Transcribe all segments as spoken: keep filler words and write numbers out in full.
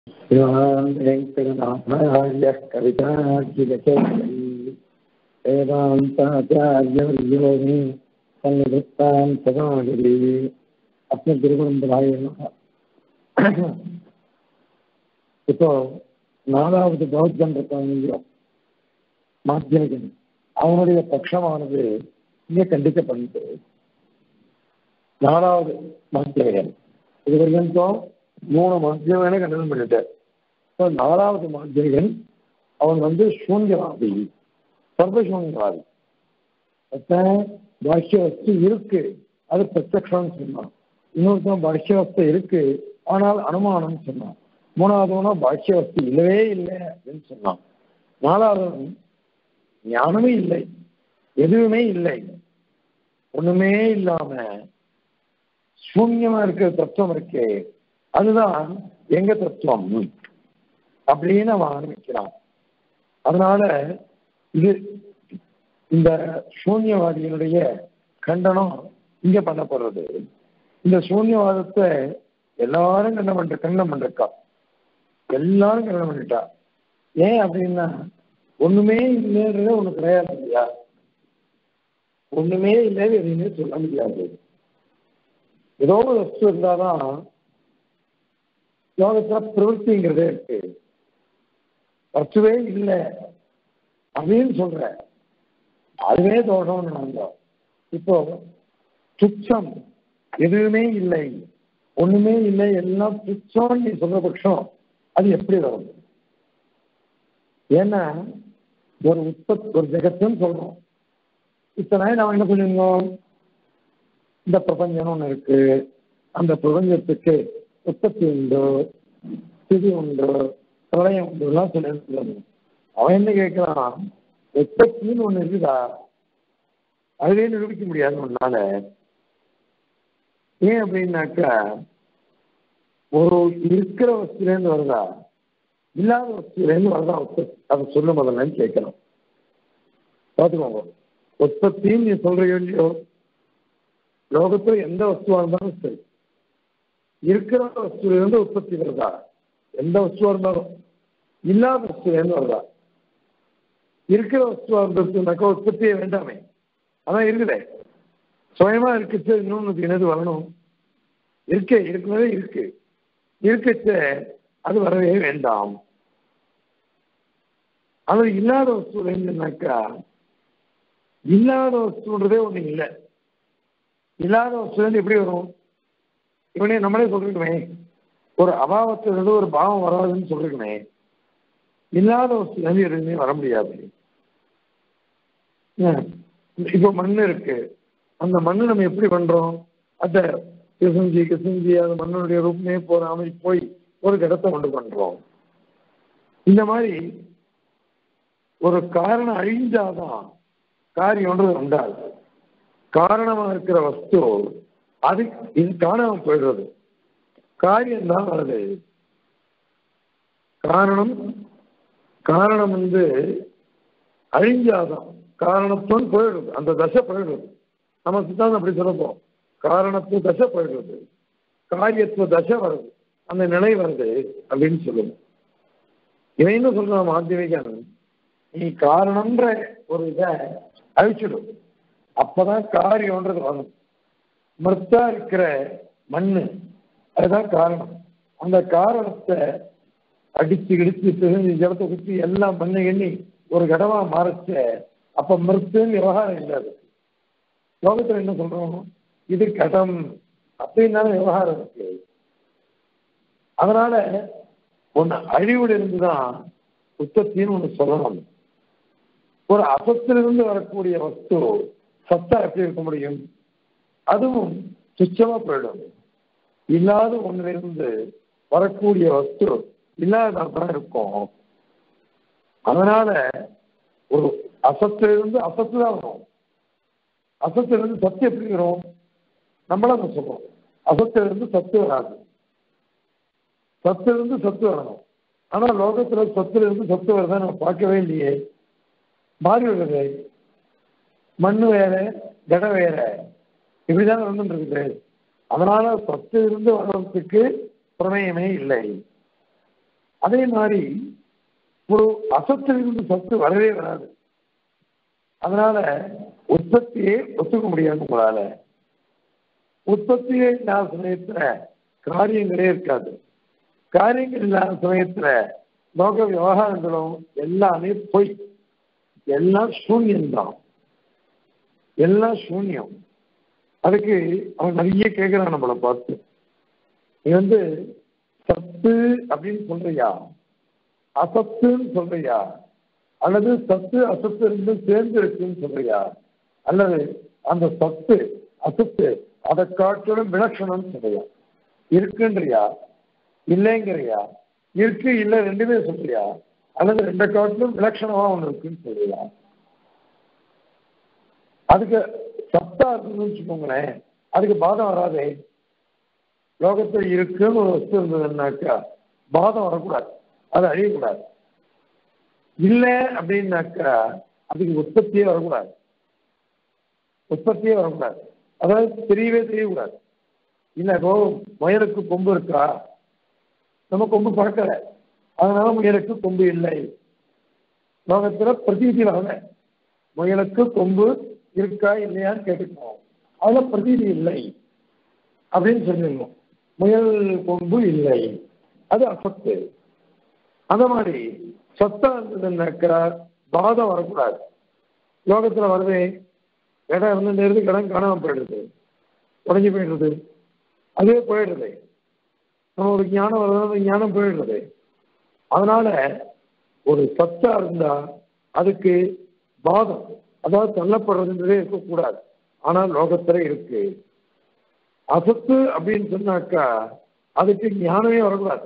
वेङ्कटनाथार्यः कवितार्कितकेसरी वेदान्ताचार्यवर्यो मे सन्निधत्तां सदा हृदि अस्मद्गुरुपरम्पराय नमः. இப்போ நாலாவது பௌத்தன் இருக்காங்க மாத்தியமிகன், அவனுடைய பட்சமானது இங்கே கண்டிக்கப்படுது. நாலாவது மாத்தியமிகன் இது வரைக்கும் மூணு மாத்தியமனை கண்டனம் பண்ணிட்டார். இப்போ நாலாவது மாத்தியமிகன் அவன் வந்து சூன்யவாதி, சர்வசூன்யவாதி. பாஷ்ய வஸ்து இருக்கு, அது பிரத்யக்ஷம்னு சொன்னான். இன்னொருத்தன் பாஷ்ய வஸ்து இருக்கு ஆனால் அனுமானம் சொன்னான். மூணாவதுனா பாஷ்ய வஸ்து இல்லவே இல்லை அப்படின்னு சொன்னான். நாலாவது ஞானமே இல்லை, எதுவுமே இல்லை, ஒண்ணுமே இல்லாம சூன்யமா இருக்கிற தத்துவம் இருக்கே, அதுதான் எங்க தத்துவம் அப்படின்னு அவன் ஆரம்பிக்கிறான். அதனால இது இந்த சூன்யவாதிகளுடைய கண்டனம் இங்க பண்ணப்படுறது. இந்த சூன்யவாதத்தை எல்லாரும் கண்டம் பண்ற கண்டம் பண்றக்கா எல்லாரும் கண்டம் பண்ணிட்டா. ஏன் அப்படின்னா ஒண்ணுமே இல்லைன்றது ஒண்ணு கிடையாது இல்லையா? ஒண்ணுமே இல்லைன்னு எதுவுமே சொல்ல முடியாது. ஏதோ ஒரு வஸ்து இருந்தாதான் யோகத்துல பிரவൃத்திங்கிறதே இருக்கு. வஸ்துவே இல்லை அப்படின்னு சொல்ற, அதுவே தோஷம்னு வந்தோம். இப்போ துச்சம், எதுவுமே இல்லை, ஒண்ணுமே இல்லை, எல்லாம் துச்சம் நீ சொல்ற பட்சம் அது எப்படி வரும்? ஏன்னா ஒரு உற்பத்தி ஒரு ஜெகத்துன்னு சொல்றோம். இத்தனை நாம என்ன பண்ணிருந்தோம், இந்த பிரபஞ்சம் ஒண்ணு இருக்கு, அந்த பிரபஞ்சத்துக்கு உற்பத்தி உண்டு, ஸ்திதி உண்டு, பிரளயம் உண்டு எல்லாம் சொல்லி அவன் என்ன கேட்கிறான், உற்பத்தின்னு ஒண்ணு இருக்குதா, அதுவே நிரூபிக்க முடியாது உன்னால. ஏன் அப்படின்னாக்கா ஒரு இருக்கிற வஸ்துலேருந்து வருதா இல்லாத வஸ்துலேருந்து வருதா உற்பத்தி, அதை சொல்ல முதல்லன்னு கேட்கணும். பார்த்துக்கோங்க, உற்பத்தின்னு நீ சொல்றீங்க இல்லையோ, லோகத்துல எந்த வஸ்துவா இருந்தாலும் சரி, இருக்கிற வஸ்துலேருந்து உற்பத்தி வருதா, எந்த வஸ்துவா இருந்தாலும் இல்லாத வஸ்துலேருந்து வருதா? இருக்கிற வஸ்துவா இருந்ததுனாக்கா உற்பத்தியே வேண்டாமே, அதான் இருக்குதே, சுயமா இருக்குச்சு, இன்னொன்னு என்னது வரணும்? இருக்கே, இருக்கிறதே இருக்கு, இருக்குச்சு, அது வரவே வேண்டாம். அது இல்லாத வஸ்து என்னன்னாக்கா இல்லாத வஸ்துன்றதே ஒண்ணு இல்லை. இல்லாத வஸ்து எப்படி வரும்? இவனே நம்மளே சொல்லிருக்கமே, ஒரு அபாவத்திலிருந்து ஒரு பாவம் வராதுன்னு சொல்லிருக்கமே. இல்லாத வஸ்து வந்து எதுவுமே வர முடியாது. இப்போ மண் இருக்கு, அந்த மண்ணு நம்ம எப்படி பண்றோம், அந்த கிசஞ்சி கிசஞ்சி அந்த மண்ணுடைய ரூபமே போறாம போய் ஒரு இடத்தை கொண்டு பண்றோம். இந்த மாதிரி ஒரு காரணம் அழிஞ்சாதான் காரியம்ன்றது உண்டாது. காரணமா இருக்கிற வஸ்து அது இது காணாம போயிடுறது, காரியம் தான் வருது. காரணம் காரணம் வந்து அழிஞ்சாதான் காரணத்துவம் போயிடுறது, அந்த தசை போயிடுறது. நம்ம சித்தாந்தம் அப்படி சொல்லப்போம், காரணத்துவ தசை போயிடுறது, காரியத்துவ தசை வருது, அந்த நிலை வருது அப்படின்னு சொல்லுவோம். இவன் என்ன சொல்றான் மாத்தியமிகன், நீ காரணம்ன்ற ஒரு இதை அழிச்சிடும், அப்பதான் காரியம்ன்றது வரும். மர்த்தா இருக்கிற மண்ணு அதுதான் காரணம். அந்த காரணத்தை அடிச்சு கிடிச்சு தெரிஞ்சு ஜலத்தை குத்தி எல்லாம் மண்ணை எண்ணி ஒரு கடமா மாறச்ச அப்ப மிருத்துன்னு விவகாரம் இல்லாது. லோகத்துல என்ன சொல்றோம், இது கடம் அப்படின்னாலும் விவகாரம் இருக்கு. அதனால ஒன்னு அழிவுல இருந்துதான் உற்பத்தின்னு ஒண்ணு சொல்லணும். ஒரு அசத்திலிருந்து வரக்கூடிய வஸ்து சத்தா எப்படி இருக்க முடியும்? அதுவும் துச்சமா போயிடும். இல்லாத ஒண்ணுல இருந்து வரக்கூடிய வஸ்து இல்லாததான் இருக்கும். அதனால ஒரு அசத்திலிருந்து அசத்து தான் வரும். அசத்திலிருந்து சத்து எப்படி வரும்? நம்மளாம் சொல்றோம், அசத்திலிருந்து சத்து வராது, சத்திலிருந்து சத்து வரணும். ஆனா லோகத்துல சத்துல இருந்து சத்து வரத நம்ம பார்க்கவே இல்லையே, மாறி வருது. மண்ணு வேற, கடம் வேற, இப்படிதான் வந்துட்டு இருக்குது. அதனால சத்து இருந்து வர்றதுக்கு பிரமேயமே இல்லை. அதே மாதிரி ஒரு அசத்திலிருந்து சத்து வரவே வராது. அதனால உற்பத்தியே ஒத்துக்க முடியாது. உங்களால உற்பத்தியே இல்லாத சமயத்துல காரியங்களே இருக்காது. காரியங்கள் இல்லாத சமயத்துல லோக விவகாரங்களும் எல்லாமே பொய், எல்லாம் சூன்யம்தான், எல்லாம் சூன்யம். அதுக்கு அவன் நிறைய கேட்கிறான் நம்மளை பார்த்து, நீ வந்து சத்து அப்படின்னு சொல்றியா, அசத்துன்னு சொல்றியா, அல்லது சத்து அசத்து ரெண்டு சேர்ந்து இருக்குன்னு சொல்றியா, அல்லது அந்த சத்து அசத்து அதை காட்டிலும் விலட்சணம்னு சொல்றியா, இருக்குன்றியா இல்லைங்கிறியா, இருக்கு இல்லை ரெண்டுமே சொல்றியா, அல்லது ரெண்டை காட்டிலும் விலட்சணமா ஒண்ணு இருக்குன்னு சொல்றியா? அதுக்கு சத்தா இருக்குன்னு வச்சுக்கோங்களேன், அதுக்கு பாதம் வராதே. லோகத்தில் இருக்குன்னு ஒரு வஸ்து இருந்ததுன்னாக்கா பாதம் வரக்கூடாது, அது அழியக்கூடாது. இல்லை அப்படின்னாக்கா அதுக்கு உற்பத்தியே வரக்கூடாது, உற்பத்தியே வரக்கூடாது. அதாவது தெரியவே தெரியக்கூடாது. இல்லை இப்போ முயலுக்கு கொம்பு இருக்கா, நம்ம கொம்பு பறக்கலை, அதனால முயலுக்கு கொம்பு இல்லை. லோகத்துல பிரதீதி வரல, முயலுக்கு கொம்பு இருக்கா இல்லையான்னு கேட்டுக்கணும், அதுல பிரதீதி இல்லை அப்படின்னு சொல்லிடணும். முயல் கொம்பு இல்லை, அது அசத்து. அந்த மாதிரி சத்தா இருந்ததுன்னாக்கா பாதம் வரக்கூடாது. லோகத்துல வருது, இடம் இருந்து இருந்து இடம் காணாம போயிடுது, உடஞ்சி போயிடுறது, அதே போயிடுறது. நம்ம ஒரு ஞானம் வருது, ஞானம் போயிடுறது. அதனால ஒரு சத்தா இருந்தா அதுக்கு பாதம், அதாவது தள்ளப்படுறதுன்றதே இருக்கக்கூடாது. ஆனால் லோகத்துல இருக்கு. அசத்து அப்படின்னு சொன்னாக்கா அதுக்கு ஞானமே வரக்கூடாது,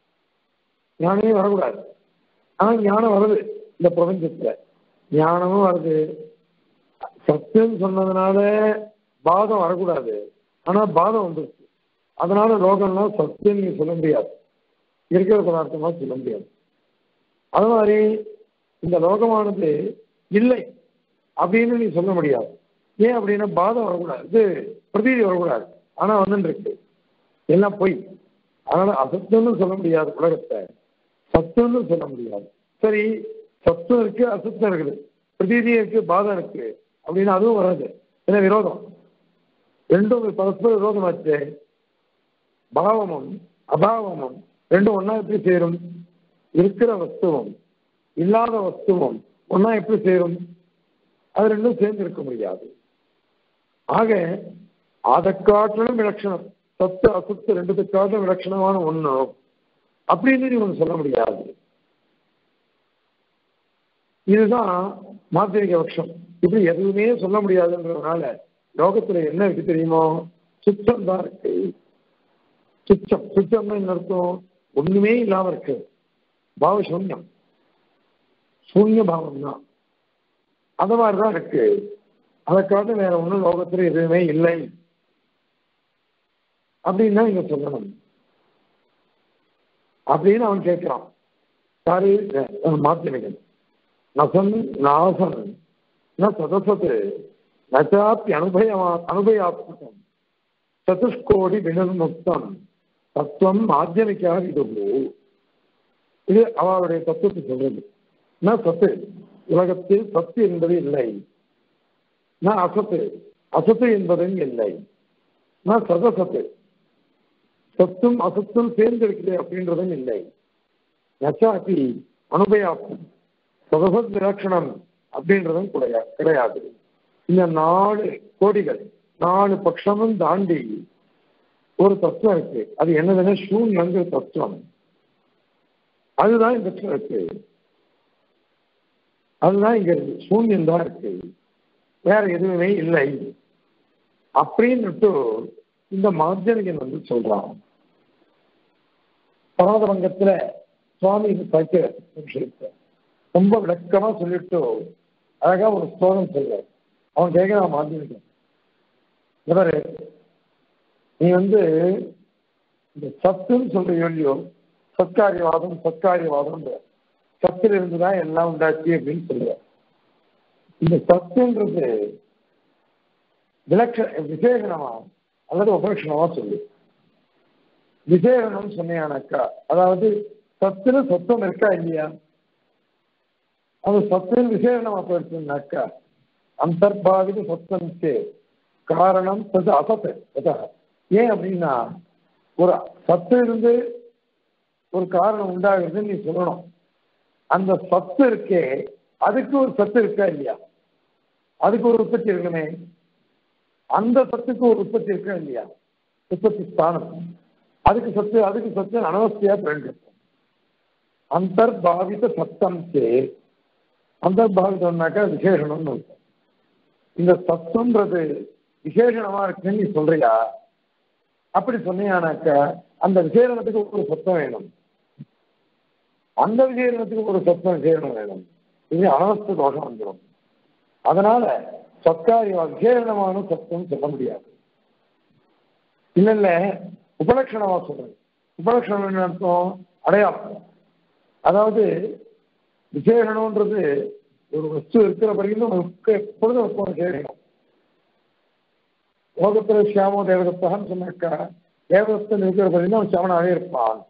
ஞானமே வரக்கூடாது. ஆனா ஞானம் வருது இந்த பிரபஞ்சத்துல, ஞானமும் வருது. சத்துன்னு சொன்னதுனால பாதம் வரக்கூடாது, ஆனா பாதம் வந்துருச்சு. அதனால லோகம்லாம் சத்துன்னு நீ சொல்ல முடியாது, இருக்கிற பதார்த்தமா சொல்ல முடியாது. அது மாதிரி இந்த லோகமானது இல்லை அப்படின்னு நீ சொல்ல முடியாது. ஏன் அப்படின்னா பாதம் வரக்கூடாது, இது பிரதீதி வரக்கூடாது. ஆனா வந்துட்டு இருக்கு, எல்லாம் பொய். அதனால அசத்துன்னு சொல்ல முடியாது, உலகத்தை சத்துன்னு சொல்ல முடியாது. சரி, சத்தம் இருக்கு, அசத்தம் இருக்குது, பிரதீதி இருக்கு, பாதம் இருக்கு அப்படின்னு அதுவும் வராது. ஏன்னா விரோதம், ரெண்டும் பரஸ்பர விரோதமாச்சு. பாவமும் அபாவமும் ரெண்டும் ஒன்னா எப்படி சேரும்? இருக்கிற வஸ்துவும் இல்லாத வஸ்துவும் ஒன்னா எப்படி சேரும்? அது ரெண்டும் சேர்ந்து இருக்க முடியாது. ஆக அதை காட்டிலும் விலட்சணம், சத்து அசத்து ரெண்டுத்தை காட்டிலும் விலட்சணமான ஒண்ணு அப்படின்னு நீ ஒன்று சொல்ல முடியாது. இதுதான் மாத்திரிக பட்சம். இப்படி எதுவுமே சொல்ல முடியாதுன்றதுனால லோகத்துல என்ன இருக்கு தெரியுமோ? சுத்தம் தான் இருக்கு. சுத்தம், சுத்தம்னா என்ன அர்த்தம்? ஒண்ணுமே இல்லாம இருக்கு, பாவ சூன்யம், சூன்ய பாவம் தான். அந்த மாதிரிதான் இருக்கு. அதை காட்டு வேற ஒண்ணும் லோகத்துல எதுவுமே இல்லை அப்படின்னு இங்க சொல்லணும் அப்படின்னு அவன் கேட்கிறான். சாரி, மாத்தியமிகன் நசன் நாசன் ந சதசத்து நச்சாப்பி அனுபயமா அனுபயாத்மகம் சதுஷ்கோடி வினர்முக்தம் தத்துவம் மாத்தியமிக்காக இது இது அவருடைய தத்துவத்தை சொல்றது. நான் சத்து, உலகத்தில் சத்து என்பது இல்லை. நான் அசத்து, அசத்து என்பதும் இல்லை. நான் சதசத்து, சத்தும் அசத்தும் சேர்ந்திருக்குது அப்படின்றதும் இல்லை. நச்சாப்பி அனுபயாத்மம் சதசத் விலட்சணம் அப்படின்றதும் கிடையாது. இந்த நாலு கோடிகள் நாலு பட்சமும் தாண்டி ஒரு தத்துவம் இருக்கு. அது என்னதுன்னா சூன்யங்கிற தத்துவம். அதுதான் இந்த இருக்கு, அதுதான் இங்க சூன்யம் தான் இருக்கு, வேற எதுவுமே இல்லை அப்படின்னுட்டு இந்த மாத்தியமிகன் வந்து சொல்றான். பராதபங்கத்துல சுவாமி பைக்க விஷயத்தை ரொம்ப விளக்கமா சொல்லிட்டு அழகா ஒரு ஸ்லோகம் சொல்ற. அவன் கேட்கிறான் மாத்தியமிகன், இவரு நீ வந்து இந்த சத்துன்னு சொல்ற இல்லையோ, சத்காரியவாதம் சத்காரியவாதம் சத்துல இருந்துதான் எல்லாம் உண்டாச்சு அப்படின்னு சொல்ற. இந்த சத்துன்றது விலட்ச விசேஷனமா அல்லது உபலட்சணமா சொல்லு. விசேஷனம் சொன்னியானாக்கா, அதாவது சத்துன்னு சத்தம் இருக்கா இல்லையா? அது சத்தின் விசேஷமா போயிடுச்சுனாக்கா அந்தர்பாவித சத்தம் காரணம் அது அசத்து. ஏன் அப்படின்னா ஒரு சத்து இருந்து ஒரு காரணம் உண்டாகுதுன்னு நீ சொல்லணும். அந்த சத்து இருக்கே அதுக்கு ஒரு சத்து இருக்கா இல்லையா? அதுக்கு ஒரு உற்பத்தி இருக்கணுமே. அந்த சத்துக்கு ஒரு உற்பத்தி இருக்கா இல்லையா? உற்பத்தி ஸ்தானம். அதுக்கு சத்து அதுக்கு சத்து அனவஸ்தையா பயன்படுத்தும். அந்தர்பாவித சத்தம் சே அந்தர்பாவிதம்னாக்கா விசேஷணம்னு இருக்கும். இந்த சத்தம்ன்றது விசேஷணமா இருக்குன்னு நீ சொல்றியா? அப்படி சொன்னியானாக்கா அந்த விசேஷணத்துக்கு ஒரு சத்தம் வேணும், அந்த விசேஷணத்துக்கு ஒரு சத்தம் விசேஷனம் வேணும். இது அனவஸ்த தோஷம் வந்துடும். அதனால சத்காரிய விசேஷணமான சத்தம் சொல்ல முடியாது. இல்ல இல்ல உபலட்சணமா சொல்றேன். உபலட்சணம் என்ன அர்த்தம்? அடையாளம். அதாவது விசேஷணம்ன்றது ஒரு வஸ்து இருக்கிற வரைக்கும் எப்பொழுதும் விசேஷம். லோகத்துல சியாமோ தேவதத்தான்னு சொன்னாக்கா தேவதத்தன் இருக்கிற வரைக்கும் அவன் சியாமனாவே இருப்பான்.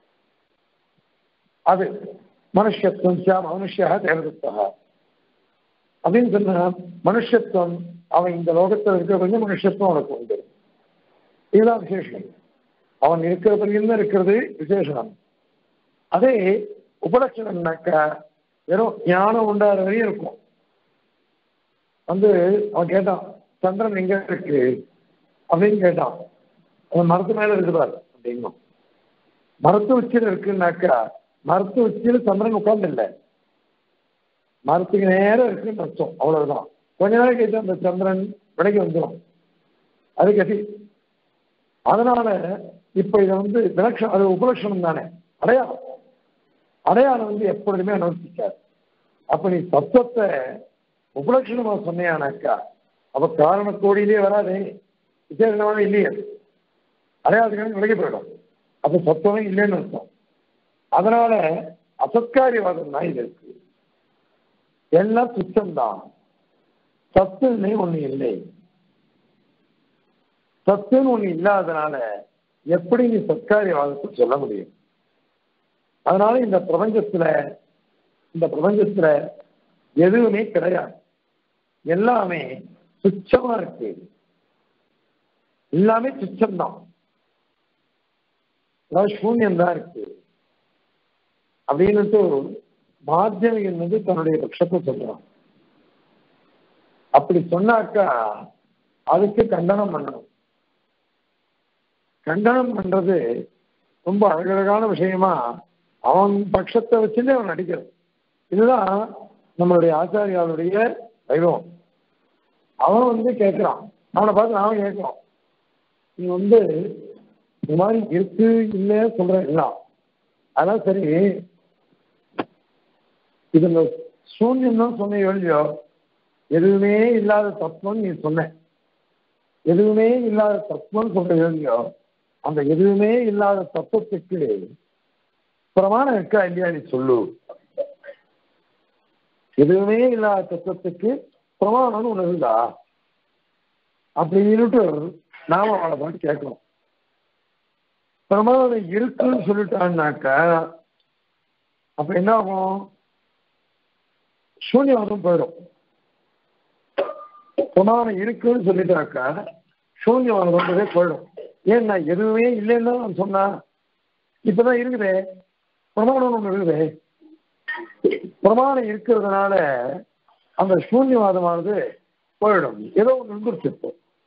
அது மனுஷத்துவம் சியாம மனுஷா தேவதத்தா அப்படின்னு சொன்னா மனுஷத்துவம் அவன் இந்த லோகத்தில் இருக்கிற வரைக்கும் மனுஷத்துவம் அவனுக்கு உண்டு. இதுதான் விசேஷம். அவன் இருக்கிற வரைக்கும் இருக்கிறது விசேஷம். அதே உபலட்சணம்னாக்கா வெறும் ஞானம் உண்டாகிற வரையும் இருக்கும். வந்து அவன் கேட்டான் சந்திரன் எங்க இருக்கு அப்படின்னு கேட்டான். அவன் மரத்து மேல இருக்குதார் அப்படின்னும். மரத்து உச்சியில் இருக்குன்னாக்கா மரத்து உச்சியில் சந்திரன் உட்கார்ந்து இல்லை, மரத்துக்கு நேரம் இருக்குன்னு அர்த்தம். அவ்வளவுதான். கொஞ்ச நேரம் கேட்டு அந்த சந்திரன் விலைக்கு வந்துடும். அது கட்டி. அதனால இப்ப இதை வந்து விலட்சணம், அது உபலட்சணம் தானே, அடையாளம். அடையாளம் வந்து எப்பொழுதுமே அனுமதிக்காது. அப்ப நீ தத்துவத்தை உபலட்சணமா சொன்னியானாக்கா அப்ப காரண கோடியிலே வராதே, விசேஷமாக இல்லையே, அடையாளத்துக்கு விலகி போயிடும். அப்ப சத்துவமே இல்லைன்னு அர்த்தம். அதனால அசத்காரியவாதம் தான் இது இருக்கு. எல்லாம் துச்சம்தான். சத்துன்னு ஒண்ணு இல்லை. சத்துன்னு ஒண்ணு இல்லாதனால எப்படி நீ சத்காரியவாதத்தை சொல்ல முடியும்? அதனால இந்த பிரபஞ்சத்துல இந்த பிரபஞ்சத்துல எதுவுமே கிடையாது. எல்லாமே துச்சமா இருக்கு. எல்லாமே துச்சம்தான். அதாவது சூன்யம் தான் இருக்கு அப்படின்னுட்டு மாத்தியம் என்பது தன்னுடைய பட்சத்தை சொல்றான். அப்படி சொன்னாக்கா அதுக்கு கண்டனம் பண்ணணும். கண்டனம் பண்றது ரொம்ப அழகழகான விஷயமா அவன் பட்சத்தை வச்சுட்டு அவன் நடிக்கிறது. இதுதான் நம்மளுடைய ஆச்சாரியாளுடைய வைபவம். அவன் வந்து கேட்கிறான், அவனை பார்த்து நாம கேட்கிறோம், நீ வந்து இந்த மாதிரி இருக்கு இல்லை சொல்ற எல்லாம் அதான் சரி, இது சூன்யம் தான் சொன்ன இல்லையோ, எதுவுமே இல்லாத தத்துவம் நீ சொன்ன, எதுவுமே இல்லாத தத்துவம் சொல்ற இல்லையோ, அந்த எதுவுமே இல்லாத தத்துவத்துக்கு பிரமாணம் இருக்கா இல்லையா நீ சொல்லு. எதுவுமே இல்லாத தத்துவத்துக்கு பிரமாணம்னு ஒண்ணு இருந்தா அப்படின்னுட்டு நாம அவளை பாட்டு கேட்கணும். பிரமாணம் இருக்குன்னு சொல்லிட்டான்னாக்கா அப்ப என்ன ஆகும்? சூன்யவாதம் போயிடும். பிரமாணம் இருக்குன்னு சொல்லிட்டாக்கா சூன்யவாதம் வந்ததே போயிடும். ஏன்னா எதுவுமே இல்லைன்னு நான் சொன்னா இப்பதான் இருக்குதே, பிரமாணம் ஒண்ணு இருக்குதே. பிரமாணம் இருக்கிறதுனால அந்த சூன்யவாதமானது போயிடும். ஏதோ ஒன்று இருந்துருச்சு.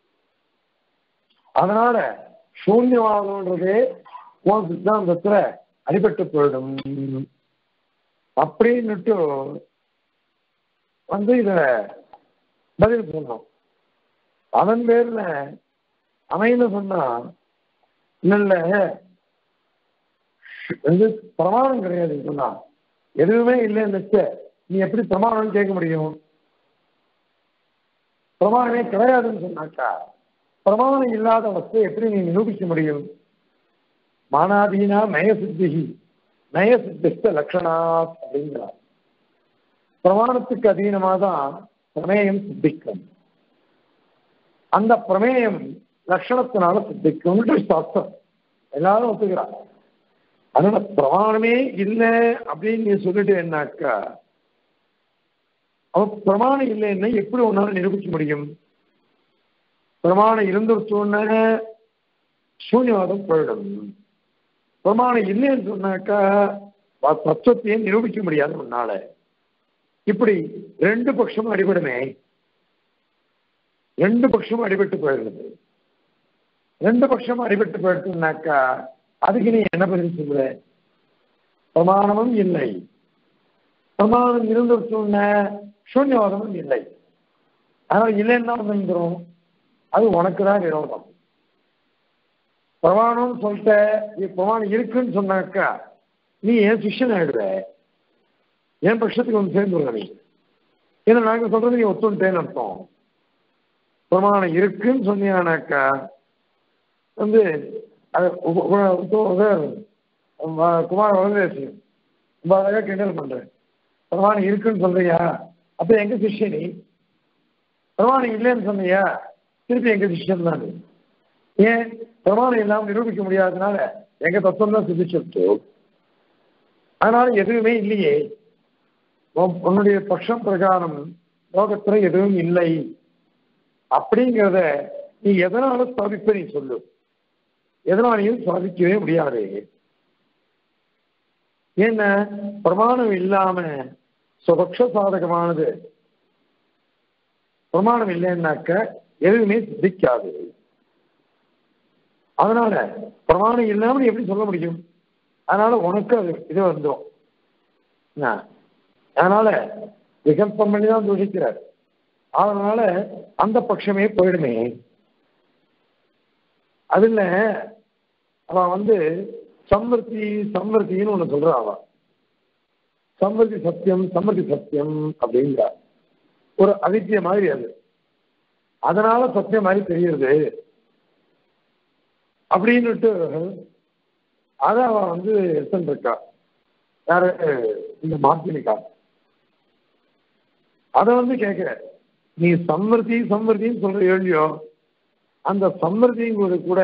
அதனால சூன்யவாதம்ன்றதே உன் சித்தாந்தத்துல அடிபட்டு போயிடும் அப்படின்னுட்டு வந்து இத பதில் சொன்னோம். அதன் பேர்ல அமைன்னு சொன்னா இல்ல வந்து பிரமாணம் கிடையாது சொன்னா எதுவுமே இல்லைன்னு வச்ச நீ எப்படி பிரமாணம் கேட்க முடியும்? பிரமாணமே கிடையாதுன்னு சொன்னாக்கா பிரமாணம் இல்லாத வஸ்து எப்படி நீ நிரூபிக்க முடியும்? மானாதீனா நய சித்தி நய சித்திஷ்ட லட்சணா அப்படிங்கிறார். பிரமாணத்துக்கு அதீனமாக தான் பிரமேயம் சித்திக்கும். அந்த பிரமேயம் லட்சணத்தினால சித்திக்கும் சாஸ்திரம் எல்லாரும் ஒத்துக்கிறார். அதனால பிரமாணமே இல்லை அப்படின்னு நீ சொல்லிட்டேன்னாக்கா அவன் பிரமாணம் இல்லைன்னா எப்படி ஒன்னால நிரூபிக்க முடியும்? பிரமாணம் இருந்துருச்சோன்னு சூன்யவாதம் போயிடும். பிரமாணம் இல்லைன்னு சொன்னாக்கா தத்துவத்தையே நிரூபிக்க முடியாது உன்னால. இப்படி ரெண்டு பட்சமும் அடிபடுமே, ரெண்டு பட்சமும் அடிபட்டு போயிடுறது. ரெண்டு பட்சமும் அடிபட்டு போயிடுச்சுனாக்கா அதுக்கு நீ என்ன பதில் சொல்ற? பிரமாணமும் இல்லை, பிரமாணம் இருந்துருச்சோன்ன சூன்யவாதமும் இல்லை. அதனால இல்லைன்னா வந்துடும், அது உனக்கு தான் விரோதம். பிரமாணம் சொல்லிட்ட, பிரமாணம் இருக்குன்னு சொன்னாக்கா நீ ஏன் சிஷ்யன் ஆயிடுவ, என் பட்சத்துக்கு வந்து சேர்ந்துருவ நீ. ஏன்னா நாங்கள் சொல்றது நீ ஒத்துட்டேன்னு அர்த்தம். பிரமாணம் இருக்குன்னு சொன்னீங்கன்னாக்கா வந்து குமார வளர்ந்து ரொம்ப அழகா கிண்டல் பண்றேன். பிரமாணம் இருக்குன்னு சொல்றியா, அப்ப எங்க சிஷ்யனி? பிரமாணம் இல்லைன்னு சொன்னியா, திருப்பி எங்க சிஷ்யன் தான். ஏன் பிரமாணம் இல்லாமல் நிரூபிக்க முடியாததுனால எங்க தத்துவம் தான் சிந்திச்சு. அதனால எதுவுமே இல்லையே, உன்னுடைய பட்சம் பிரகாரம் லோகத்துல எதுவும் இல்லை அப்படிங்கிறத நீ எதனால ஸ்தாபிப்ப நீ சொல்லு. எதனாலையும் ஸ்தாபிக்கவே முடியாது. என்ன பிரமாணம் இல்லாம சுபக்ஷ சாதகமானது பிரமாணம் இல்லைன்னாக்க எதுவுமே சித்திக்காது. அதனால பிரமாணம் இல்லாம நீ எப்படி சொல்ல முடியும்? அதனால உனக்கு அது இது வந்துடும். அதனால விகல்பம் பண்ணி தான் தூஷிக்கிறார். அதனால அந்த பட்சமே போயிடுமே. அதுல அவன் வந்து சம்வர்த்தி சம்வர்த்தின்னு ஒண்ணு சொல்றான். அவன் சம்வர்த்தி சத்தியம் சம்வர்த்தி சத்தியம் அப்படிங்கிற ஒரு அதித்திய மாதிரி அது. அதனால சத்தியம் மாதிரி தெரியுது அப்படின்னுட்டு அத அவன் வந்து இருக்கா. யாரு? இந்த மாத்தினிக்கா. அத வந்து கேட்கிற, நீ சம்வர்த்தி சம்வர்த்தின்னு சொல்ற இல்லையோ, அந்த சம்வர்த்திங்கிறது கூட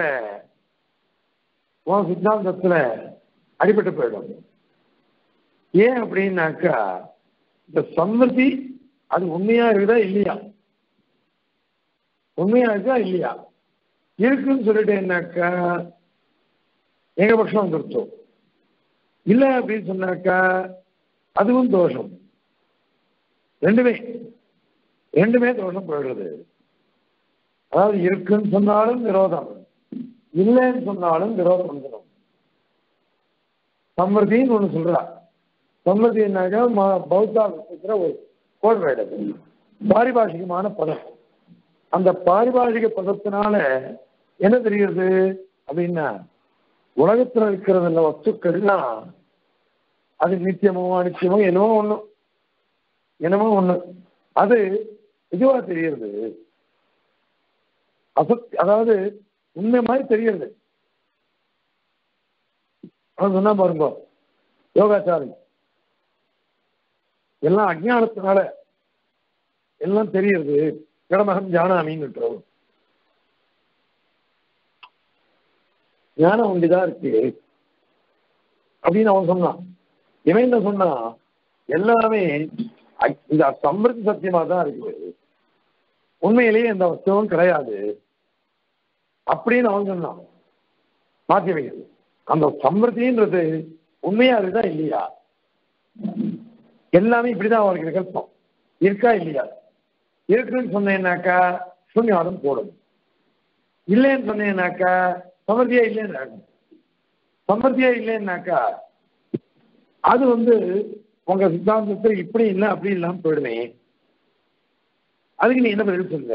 உன் சித்தாந்தத்துல அடிபட்டு போயிடும். ஏன் அப்படின்னாக்கா இந்த சம்வர்த்தி அது உண்மையா இருக்குதா இல்லையா? உண்மையா இருக்கா இல்லையா? இருக்குன்னு சொல்லிட்டேன்னாக்கா எங்க பட்சம் வந்துருச்சோம். இல்லை அப்படின்னு சொன்னாக்கா அதுவும் தோஷம். ரெண்டுமே ரெண்டுமே தோஷம் போயிடுறது. அதாவது இருக்குன்னு சொன்னாலும் விரோதம், இல்லைன்னு சொன்னாலும் விரோதம் வந்துடும். சம்வர்த்தின்னு ஒண்ணு சொல்றா. சம்வர்த்தின்னாக்கா பௌத்தாபிக்கிற ஒரு கோட் வேர்டு, பாரிபாஷிகமான பதம். அந்த பாரிபாஷிக பதத்தினால என்ன தெரியுது அப்படின்னா, உலகத்துல இருக்கிறதுல வஸ்துக்கள்லாம் அது நித்தியமோ அனித்தியமோ என்னமோ ஒண்ணு என்னமோ ஒண்ணு அது இதுவா தெரியுது. அசத் அதாவது உண்மை மாதிரி தெரியுது. சொன்னா பாருங்க, யோகாச்சாரி எல்லாம் அஜ்ஞானத்தினால எல்லாம் தெரியுது. கடமகம் ஜானாமின்னு ஞானம் ஒண்டிதான் இருக்கு அப்படின்னு அவன் சொன்னான். இவன் என்ன சொன்னா, எல்லாமே இந்த சம்வர்த்தி சத்தியமா தான் இருக்குது, உண்மையிலேயே எந்த வஸ்துவும் கிடையாது அப்படின்னு அவன் சொன்னான். மாற்றி வைக்கிறது அந்த சம்வர்த்தின்றது உண்மையா இருக்குதா இல்லையா? எல்லாமே இப்படிதான் அவருக்கு விகல்பம் இருக்கா இல்லையா? இருக்குன்னு சொன்னேன்னாக்கா சூன்யவாதம் போடும். இல்லைன்னு சொன்னேன்னாக்கா சமர்த்தியா இல்லைன்னு, சமர்த்தியா இல்லைன்னாக்கா அது வந்து உங்க சித்தாந்தத்தை இப்படி இல்லை அப்படி இல்லாம போயிடுமே. அதுக்கு நீ என்ன பதில் சொல்ற?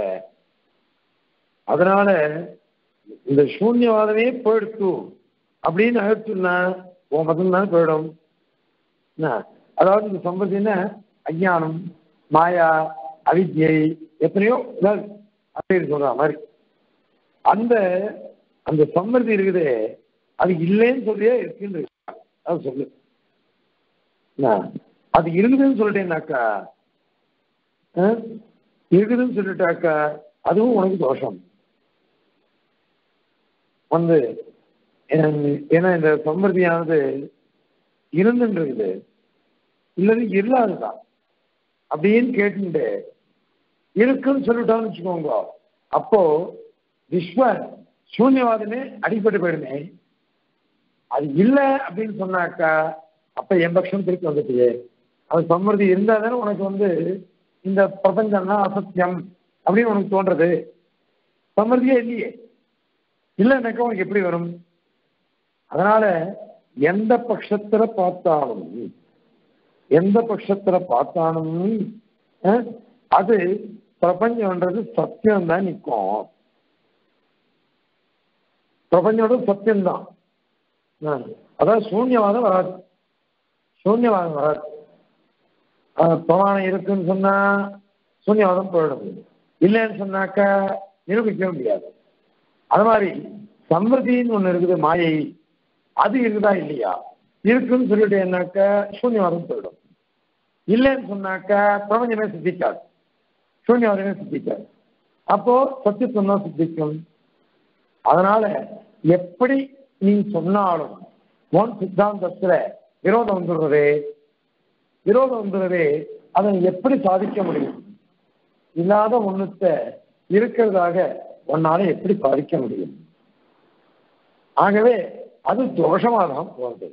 அதனால இந்த சூன்யவாதமே போயிடுச்சு அப்படின்னு அழைச்சுன்னா உன் மதம் தானே போயிடும். அதாவது இந்த சம்பத்தின்னா அஜ்ஞானம், மாயா, அவித்யை, எத்தனையோ அப்படின்னு சொல்ற மாதிரி அந்த அந்த சம்மர்த்தி இருக்குதே அது இல்லைன்னு சொல்லியே இருக்குன்னு அது சொல்லு. அது இருக்குதுன்னு சொல்லிட்டேன்னாக்கா இருக்குதுன்னு சொல்லிட்டாக்கா அதுவும் உனக்கு தோஷம் வந்து ஏன்னா இந்த சம்பிரதியானது இருந்துன்றது இல்லது இல்லாதுதான் அப்படின்னு கேட்டு இருக்குன்னு சொல்லிட்டான்னு வச்சுக்கோங்க, அப்போ விஸ்வ சூன்யவாதமே அடிப்பட்டு போயிடுமே. அது இல்லை அப்படின்னு சொன்னாக்கா அப்ப என் பட்சம் திருப்பி வந்துட்டு அது சம்பிரதி இருந்தா தானே உனக்கு வந்து இந்த பிரபஞ்சம்னா அசத்தியம் அப்படின்னு உனக்கு தோன்றது. சம்பிரதியே இல்லையே, இல்லைன்னாக்கா உனக்கு எப்படி வரும்? அதனால எந்த பட்சத்துல பார்த்தாலும் எந்த பட்சத்துல பார்த்தாலும் அது பிரபஞ்சம்ன்றது சத்தியம்தான் நிற்கும். பிரபஞ்சோட சத்தியம்தான். அதாவது சூன்யவாதம் வராது, சூன்யவாதம் வராது. பிரமாணம் இருக்குன்னு சொன்னா சூன்யவாதம் போயிடுது, இல்லைன்னு சொன்னாக்கா நிரூபிக்க முடியாது. அது மாதிரி சம்பிரதின்னு ஒண்ணு இருக்குது, மாயை, அது இருக்குதா இல்லையா? இருக்குன்னு சொல்லிட்டு என்னாக்கா சூன்யவாதம் போயிடும். இல்லைன்னு சொன்னாக்கா பிரபஞ்சமே சித்திக்காது, சூன்யவாதமே சித்திக்காது. அப்போ சத்தியத்துவம் தான் சித்திக்கும். அதனால எப்படி நீ சொன்னாலும் உன் சித்தாந்தத்துல விரோதம் வந்துடுறதே விரோதம் வந்துடுறதே அதை எப்படி சாதிக்க முடியும்? இல்லாத ஒண்ணுத்த இருக்கிறதாக உன்னால எப்படி சாதிக்க முடியும்? ஆகவே அது தோஷமாக தான் போகிறது.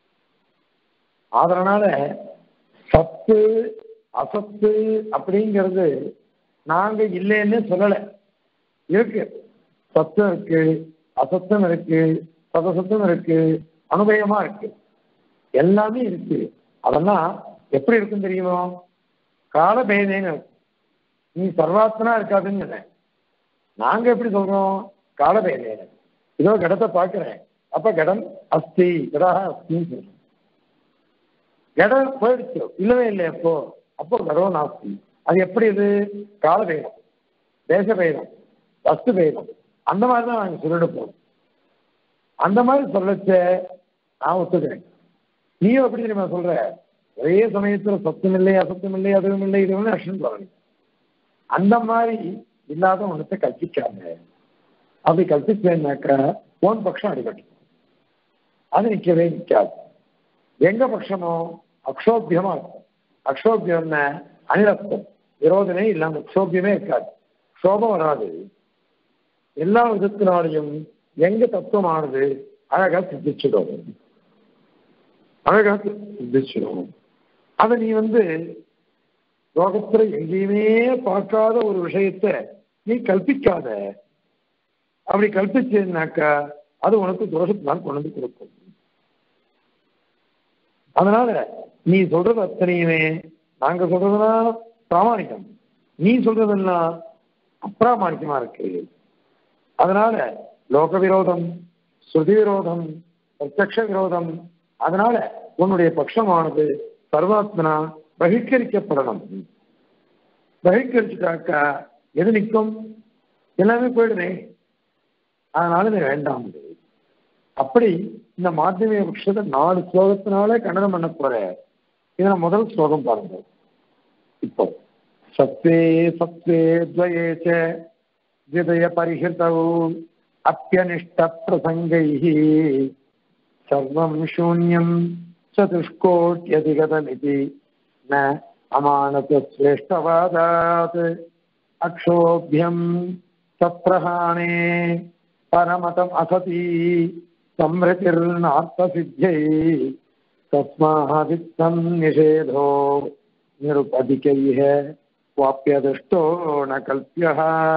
அதனால சத்து அசத்து அப்படிங்கிறது நாங்க இல்லைன்னு சொல்லலை. இருக்கு, சத்தம் இருக்கு, அசத்தம் இருக்கு, சதசத்தம் இருக்கு, அனுபவமா இருக்கு, எல்லாமே இருக்கு. அதெல்லாம் எப்படி இருக்குன்னு தெரியுமோ? காலபேதேன்னு இருக்கு. நீ சர்வாத்மனா இருக்காதுன்னு சொன்ன, நாங்க எப்படி சொல்றோம்? காலபேதேன்னு. இதோ கடத்தை பார்க்கிறேன், அப்ப கடம் அஸ்தி, கடாக அஸ்தின்னு சொல்றோம். கடம் போயிடுச்சு, இல்லவே இல்லை எப்போ, அப்போ கடவும் நாஸ்தி. அது எப்படி? இது காலபேதம், தேசபேதம், வஸ்து பேதம், அந்த மாதிரி தான் நாங்கள் சொல்லிட்டு போறோம். அந்த மாதிரி சொல்லச்ச நான் ஒத்துக்கிறேன். நீயும் எப்படி தெரியுமா சொல்ற? ஒரே சமயத்துல சத்தம் இல்லை, அசத்தம் இல்லை, அதுவும் இல்லை, இதுவும் அக்ஷன் சொல்லணும். அந்த மாதிரி இல்லாத ஒன்றத்தை கற்பிக்காங்க. அப்படி கற்பிச்சேன்னாக்கா போன் பட்சம் அடிபட்டு அது நிற்கவே நிற்காது. எங்க பட்சமோ அக்ஷோபியமா இருக்கும். அக்ஷோபியம்னா அனிரத்தம், விரோதமே இல்லாம அக்ஷோபியமே இருக்காது, சோபம் வராது. எல்லா விதத்தினாலையும் எங்க தத்துவமானது அழகா சித்திச்சிடும், அழகா சித்திச்சிடும். அதை நீ வந்து லோகத்துல எங்கேயுமே பார்க்காத ஒரு விஷயத்த நீ கல்பிக்காத. அப்படி கல்பிச்சேன்னாக்கா அது உனக்கு தோஷத்தான் கொண்டு வந்து கொடுக்கும். அதனால நீ சொல்றது அத்தனையுமே நாங்க சொல்றதுனா பிராமணிக்கம், நீ சொல்றதெல்லாம் அப்பிராமணிக்கமா இருக்கு. அதனால லோக விரோதம், ஸ்ருதி விரோதம், பிரத்யக்ஷ விரோதம். அதனால உன்னுடைய பட்சமானது சர்வாத்மனா பகிஷ்கரிக்கப்படணும். பகிஷ்கரிச்சுட்டாக்கா எது நிற்கும்? எல்லாமே போயிடுமே. அதனால நீ வேண்டாம். அப்படி இந்த மாத்தியமிக பட்சத்தை நாலு ஸ்லோகத்தினாலே கண்டனம் பண்ண போற. இதுல முதல் ஸ்லோகம் பாருங்க. இப்போ சத்வே சத்வே துவயேச்ச விதய பரிஹிதௌ அப்யனிஷ்ட பிரசங்கைஹி சர்வம் சூன்யம் சதுஷ்கோட்யதிகதமிதி ந அமானத்வேஷ்டவாதாத் அக்ஷோபியம் சத்ரஹானே பரமதம் அசதி சம்ருதிர்நார்த்தசித்யை தஸ்மாதித்தம் நிஷேதோ நிருபதிகைஹ வாப்யதுஷ்டோ ந கல்ப்யஹ.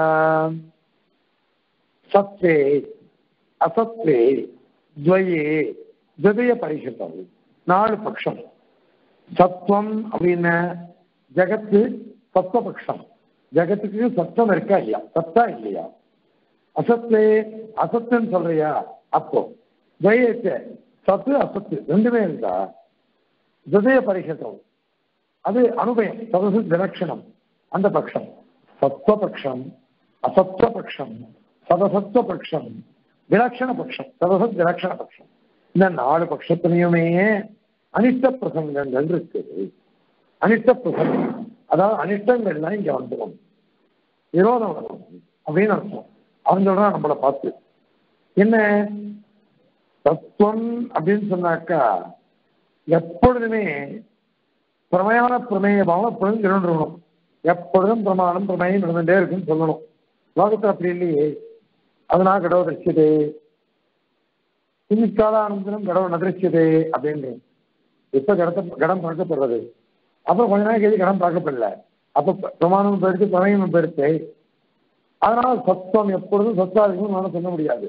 சத்வே அசத்வே துவயே துவய பரிசுத்தம், நாலு பட்சம். சத்வம் அப்படின்னு ஜகத்து சத்வபக்ஷம், ஜகத்துக்கு சத்தம் இருக்கா இல்லையா, சத்தா இல்லையா. அசத்து அசத்துன்னு சொல்றியா, அப்போ துவயத்தை சத்து அசத்து ரெண்டுமே இருக்கா. துவய பரிசுத்தம் அது அனுபயம், சதசு விலட்சணம், அந்த பட்சம். சத்வபக்ஷம், அசத்வபக்ஷம், சதசத்வ பட்சம், விலட்சண பட்சம், சதசத் விலட்சண பட்சம். இந்த நாலு பட்சத்திலையுமே அனிஷ்ட பிரசங்கங்கள் இருக்குது. அனிஷ்ட பிரசங்கம் அதாவது அனிஷ்டங்கள்லாம் இங்க வந்துடும், விரோதம் வரும் அப்படின்னு அர்த்தம். அவன் சொல்றான் நம்மளை பார்த்து என்ன, தத்துவம் அப்படின்னு சொன்னாக்கா எப்பொழுதுமே பிரமயான பிரமேயமாக எப்பொழுதும் இருந்துடணும். எப்பொழுதும் பிரமாணம் பிரமேயம் இருந்துட்டே இருக்குன்னு சொல்லணும். லோகத்தில் அப்படி இல்லையே. அதனால் கடவுள் ரசிச்சது இன்னிக்காலானந்தரம் கடவுள் நதிரிச்சது அப்படின்னு இப்ப கடத்த கடம் பார்க்கப்படுறது. அப்புறம் கொஞ்ச நாள் கேள்வி கடம் பார்க்கப்படல. அப்ப பிரமாணம் போயிடுச்சு, பிரமேயம் போயிடுச்சு. அதனால் சத்துவம் எப்பொழுதும் சத்தா இருக்குன்னு நான் சொல்ல முடியாது.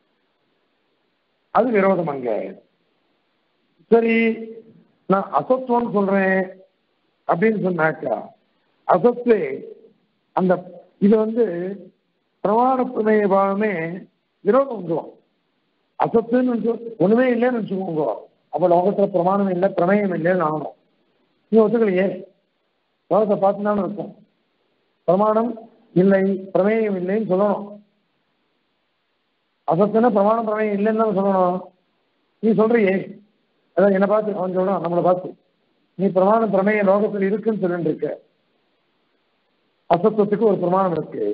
அது விரோதம் அங்க. சரி, நான் அசத்துவம்னு சொல்றேன் அப்படின்னு சொன்னாக்கா அசத்து அந்த இது வந்து பிரமாண பிரமேய பாவமே விரோதம் வந்துடும். அசத்துன்னு ஒண்ணுமே இல்லைன்னு வச்சுக்கோங்க. அப்ப லோகத்துல பிரமாணம் இல்லை பிரமேயம் இல்லைன்னு ஆகணும். நீ ஒத்துக்கலையே, லோகத்தை பார்த்துதானே இருக்கும். பிரமாணம் இல்லை பிரமேயம் இல்லைன்னு சொல்லணும். அசத்துன்னா பிரமாணம் பிரமேயம் இல்லைன்னு தான் சொல்லணும். நீ சொல்றியே, அதான் என்னை பார்த்து அவன் சொல்லணும், நம்மளை பார்த்து நீ பிரமாணம் பிரமேய லோகத்தில் இருக்குன்னு சொல்லிட்டு இருக்க. அசத்துவத்துக்கு ஒரு பிரமாணம் இருக்கு,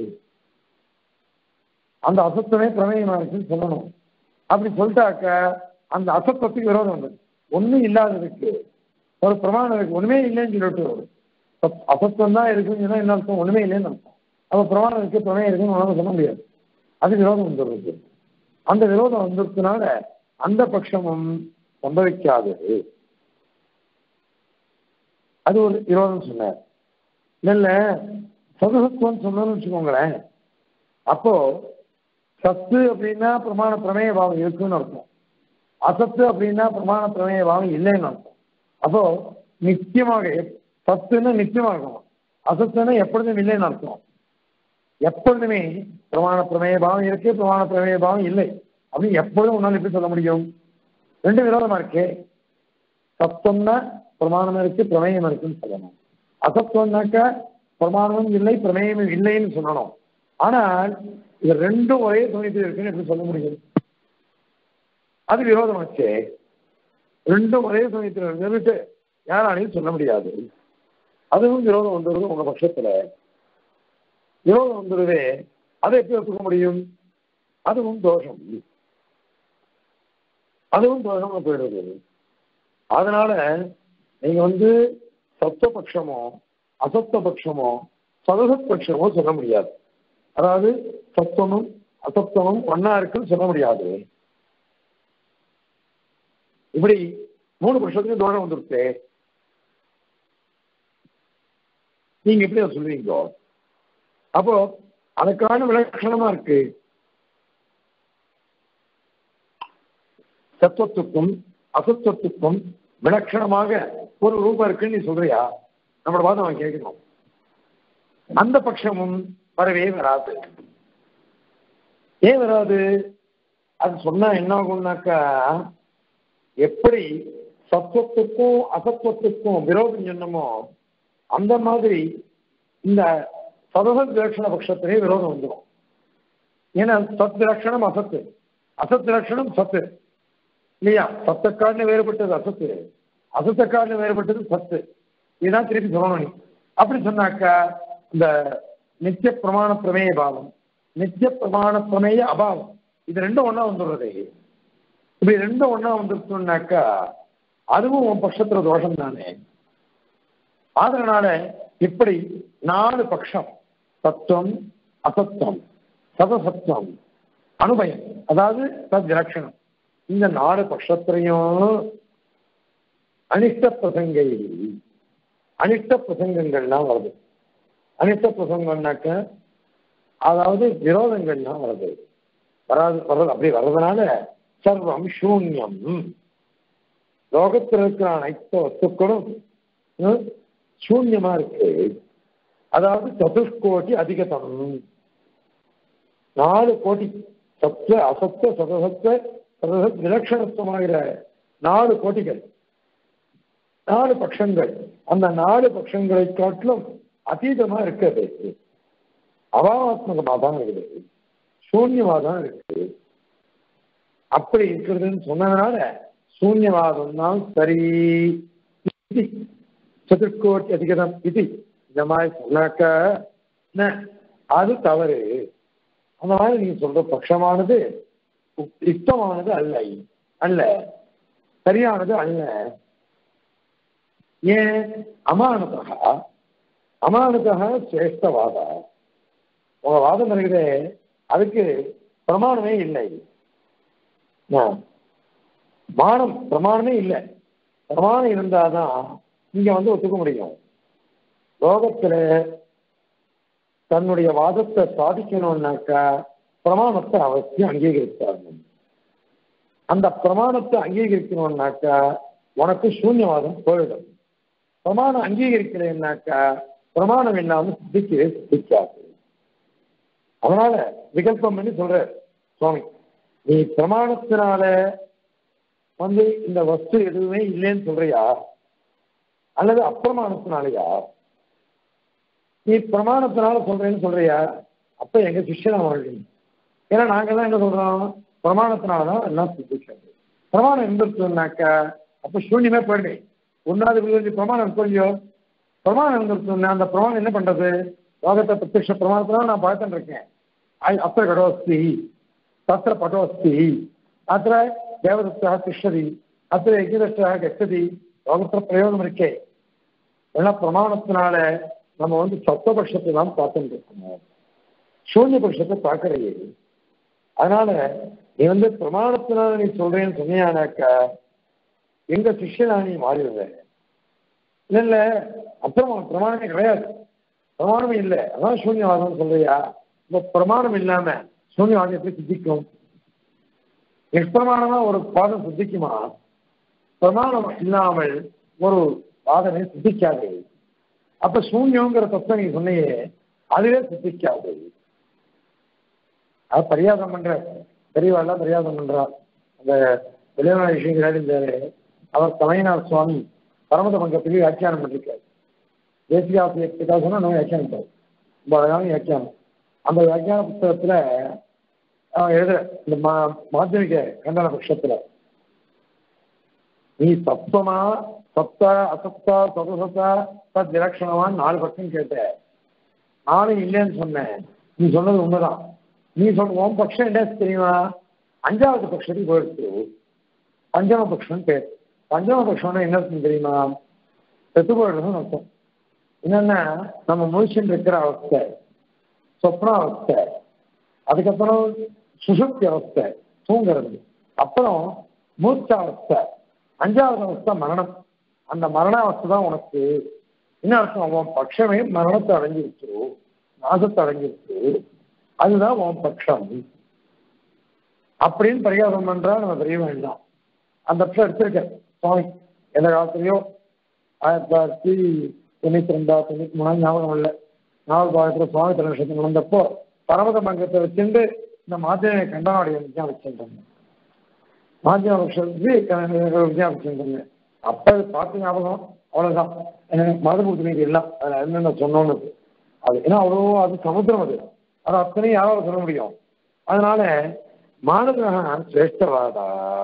அந்த அசத்துவமே பிரமேயமா இருக்குன்னு சொல்லணும். அப்படி சொல்லிட்டாக்க அந்த அசத்துவத்துக்கு விரோதம் வந்து ஒன்றும் இல்லாததுக்கு ஒரு பிரமாணம் இருக்கு, ஒண்ணுமே இல்லைன்னு சொல்லிட்டு அசத்துவம் தான் இருக்குன்னு சொன்னா என்ன அர்த்தம்? ஒண்ணுமே இல்லைன்னு அர்த்தம். அப்ப பிரமாணம் இருக்கு பிரமேயம் இருக்குன்னு உணவு சொல்ல முடியாது. அது விரோதம் வந்துடுறது. அந்த விரோதம் வந்ததுனால அந்த பட்சமும் சம்பவிக்காதது. அது ஒரு விரோதம் சொன்னார். இல்ல சதுசத்துவம் சொன்னோம்னு வச்சுக்கோங்களேன். அப்போ சத்து அப்படின்னா பிரமாண பிரமேய பாவம் இருக்குன்னு அர்த்தம், அசத்து அப்படின்னா பிரமாண பிரமேய பாவம் இல்லைன்னு அர்த்தம். அப்போ நிச்சயமாக சத்துன்னு நிச்சயமா இருக்கணும், அசத்துன்னு எப்பொழுதும் இல்லைன்னு அர்த்தம். எப்பொழுதுமே பிரமாண பிரமேய பாவம் இருக்கு, பிரமாண பிரமேய பாவம் இல்லை அப்படின்னு எப்பொழுதும் உன்னால எப்படி சொல்ல முடியும்? ரெண்டு விரோதமா இருக்கே. சத்துவம்னா பிரமாணம் இருக்கு பிரமேயம் இருக்குன்னு சொல்லணும், அசத்துவம்னாக்கா பிரமாணமும் இல்லை பிரமேயமும் இல்லைன்னு சொல்லணும். ஆனால் இது ரெண்டும் ஒரே சமயத்தில் இருக்குன்னு எப்படி சொல்ல முடியும்? அது விரோதம் வச்சே. ரெண்டும் ஒரே சமயத்தில் இருந்துட்டு யாராலையும் சொல்ல முடியாது. அதுவும் விரோதம் வந்துடுது உங்க பட்சத்துல. விரோதம் வந்துடுவே, அதை எப்படி ஒத்துக்க முடியும்? அதுவும் தோஷம், அதுவும் தோஷமா போயிடுது. அதனால நீங்க வந்து சத்துவ பட்சமோ அசத்துவ பட்சமோ சதுசத் பட்சமோ சொல்ல முடியாது. அதாவது சத்துவமும் அசத்துவமும் ஒன்னா இருக்குன்னு சொல்ல முடியாது. இப்படி மூணு பட்சத்துக்கு தோஷம் வந்துருச்சு. நீங்க எப்படி அதை சொல்லுவீங்க? அப்போ அதுக்கான விலட்சணமா இருக்கு. சத்துவத்துக்கும் அசத்துவத்துக்கும் விலட்சணமாக ஒரு ரூபம் இருக்குன்னு நீ சொல்றியா? நம்மளோட வாதம் அவன் கேட்கணும். அந்த பட்சமும் வரவே வராது. ஏன் வராது? அது சொன்னா என்ன ஆகும்னாக்கா, எப்படி சத்துவத்துக்கும் அசத்துவத்துக்கும் விரோதம் சொன்னமோ அந்த மாதிரி இந்த சதுசத் விலட்சண பட்சத்திலே விரோதம் வந்துடும். ஏன்னா சத் விலட்சணம் அசத்து, அசத் விலட்சணம் சத்து இல்லையா? சத்தக்காரன்னு வேறுபட்டது அசத்து, அசத்தக்காரன்னு வேறுபட்டது சத்து. இதுதான் திருப்பி சொல்லணும். நீ அப்படி சொன்னாக்கா இந்த நித்திய பிரமாண பிரமேய பாவம் நித்திய பிரமாண பிரமேய அபாவம் இது ரெண்டும் ஒன்னா வந்துடுறது. இப்படி ரெண்டும் ஒன்னா வந்துருச்சுனாக்கா அதுவும் உன் பட்சத்துல தோஷம் தானே. அதனால இப்படி நாலு பட்சம் சத்துவம் அசத்துவம் சதசத்துவம் அனுபயம், அதாவது தத் விலட்சணம், இந்த நாலு பட்சத்திலையும் அனிஷ்ட பிரசங்கை அனிஷ்ட பிரசங்கங்கள்லாம் வருது. அனிஷ்ட பிரசங்கம்னாக்க அதாவது விரோதங்கள்லாம் வருது. வராது வர்றது அப்படி வர்றதுனால சர்வம் சூன்யம், லோகத்தில் இருக்கிற அனைத்து வஸ்துக்களும் சூன்யமா இருக்கு. அதாவது சதுஷ்கோடி அதிகதம், நாலு கோடி சத்துவ அசத்துவ சதசத்துவ சதசத் விலட்சணத்துவமாகிற நாலு கோட்டிகள், நாலு பட்சங்கள். அந்த நாலு பட்சங்களை காட்டிலும் அதீதமா இருக்கிறது, அபாவாத்மகமாக தான் இருக்குது, சூன்யமாக தான் இருக்குது. அப்படி இருக்கிறதுன்னு சொன்னதுனால சூன்யவாதம் தான் சரி. சதுர்கோட்டி அதிகதம் இது இந்த மாதிரி சொன்னாக்க அது தவறு. அந்த மாதிரி நீங்க சொல்ற பட்சமானது யுக்தமானது அல்ல. அல்ல, சரியானது அல்ல. ஏன்? அமானுதா அமானுதா சிரேஷ்டவாத. உங்க வாதம் இருக்குது, அதுக்கு பிரமாணமே இல்லை. மானம் பிரமாணமே இல்லை. பிரமாணம் இருந்தாதான் இங்க வந்து ஒத்துக்க முடியும். லோகத்துல தன்னுடைய வாதத்தை சாதிக்கணும்னாக்கா பிரமாணத்தை அவசியம் அங்கீகரித்தாங்க. அந்த பிரமாணத்தை அங்கீகரிக்கணும்னாக்கா உனக்கு சூன்யவாதம் போயிடும். பிரமாணம் அங்கீகரிக்கிறேன்னாக்கா பிரமாணம் இல்லாமல் சித்திக்கவே சித்திக்காது. அதனால விகல்பம் பண்ணி சொல்ற சுவாமி, நீ பிரமாணத்தினால வந்து இந்த வஸ்து எதுவுமே இல்லைன்னு சொல்றியா அல்லது அப்பிரமாணத்தினாலயா? நீ பிரமாணத்தினால சொல்றேன்னு சொல்றியா? அப்ப எங்க சிஷ்யனா வாழ்க்கணும். ஏன்னா நாங்கெல்லாம் என்ன சொல்றோம், பிரமாணத்தினாலதான் எல்லாம் சித்திக்கிறது. பிரமாணம் இருந்துருச்சுனாக்கா அப்ப சூன்யமே போயிடு. ஒன்னாவது விழுந்து பிரமாணம் கொஞ்சம் பிரமாணம் இருந்துருச்சுன்னா அந்த பிரமாணம் என்ன பண்றது? லோகத்தை பிரத்யக்ஷ பிரமாணத்தினால நான் பார்த்துட்டு இருக்கேன். அத்த கடோஸ்தி தத்திர பட்டோஸ்தி அத்த தேவதத்தா திஷ்டதி அத்த யஜ்ஞதத்தா கச்சதி. லோகத்துல பிரயோகம் இருக்கே எல்லாம் பிரமாணத்தினால நம்ம வந்து சப்தபட்சத்தை தான் பார்த்துட்டு இருக்கணும், சூன்ய பட்சத்தை பார்க்கறையே. அதனால நீ வந்து பிரமாணத்தினால நீ சொல்றேன்னு சொன்னியானாக்கா எங்க சிஷ்யனா நீ மாறிடுற. இல்ல இல்ல அப்புறம் பிரமாணமே கிடையாது, பிரமாணமே இல்லை, அதான் சூன்யவாதம் சொல்றியா? இப்ப பிரமாணம் இல்லாம சூன்யவாதம் எப்படி சித்திக்கும்? எக்ஸ்பிரமாணமா ஒரு பாதம் சித்திக்குமா? பிரமாணம் இல்லாமல் ஒரு பாதனை சித்திக்காது. அப்ப சூன்யங்கிற தத்துவம் நீங்க சொன்னையே அதுவே சித்திக்காது. அது பரியாதம் பண்ற பெரியவாள்லாம் பரியாதம் பண்றா. அந்த வெளிநாடு விஷயங்கிறாரு இந்த அவர் தமிழ்நாடு சுவாமி பரமத பங்கத்திலேயே வியாக்கியானம் பண்ணிருக்காரு. தேசிகாசிய சொன்னா நம்ம வியாக்கியானம் பண்ணோம், ரொம்ப அழகான வியாக்கியானம். அந்த வியாக்கியான புத்தகத்துல எழுத இந்த மா மாத்தியமிக கண்டன பட்சத்துல நீ சப்தமா சப்தா அசப்தா சதசத்தா தத் விலட்சணமான்னு நாலு பட்சம் கேட்ட. நானும் இல்லைன்னு சொன்னேன், நீ சொன்னது உண்மைதான். நீ சொன்ன உன் பட்சம் என்ன தெரியுமா? அஞ்சாவது பட்சத்துக்கு போயிடுச்சு. பஞ்சம பட்சம் பேர். பஞ்சம பட்சம்னா என்ன தெரியுமா? செத்து போயிடுறதுன்னு அர்த்தம். என்னன்னா நம்ம முழிச்சுட்டு இருக்கிற அவஸ்தை, சொப்ன அவஸ்தை, அதுக்கப்புறம் சுசுப்தி அவஸ்தை தூங்குறது, அப்புறம் மூச்சாவஸ்தை, அஞ்சாவது அவஸ்தை மரணம். அந்த மரண அவஸ்தை தான் உனக்கு என்ன அர்த்தம்? உன் பட்சமே மரணத்தை அடைஞ்சிருச்சு, நாசத்தை அடைஞ்சிருச்சு, அதுதான் உன் பட்சம் அப்படின்னு பரிகாரம் பண்றா நம்ம தெரிய வேண்டாம். அந்த பட்சம் எடுத்திருக்கேன் சுவாமி எந்த காலத்துலயோ ஆயிரத்தி தொள்ளாயிரத்தி தொண்ணூத்தி ரெண்டா தொண்ணூத்தி மூணாவது ஞாபகம் இல்லை. நாவல் பாகத்துல சுவாமி திருநட்சத்திரம் நடந்தப்போ பரமத பங்கத்தை வச்சுட்டு இந்த மாத்தியமை கண்டனாவுடைய விஜயம் வச்சுருந்தாங்க. மாத்தியம பட்சத்துக்கு விஜயம் வச்சுருந்தாங்க. அப்ப பார்த்து ஞாபகம் அவ்வளவுதான். மதபூர்த்தி எல்லாம் என்னென்ன சொன்னோன்னு அது ஏன்னா அவ்வளோ அது சமுத்திரம், அது அது அத்தனையும் யாராவது சொல்ல முடியும். அதனால மானதகன் சிரேஷ்டவாதா,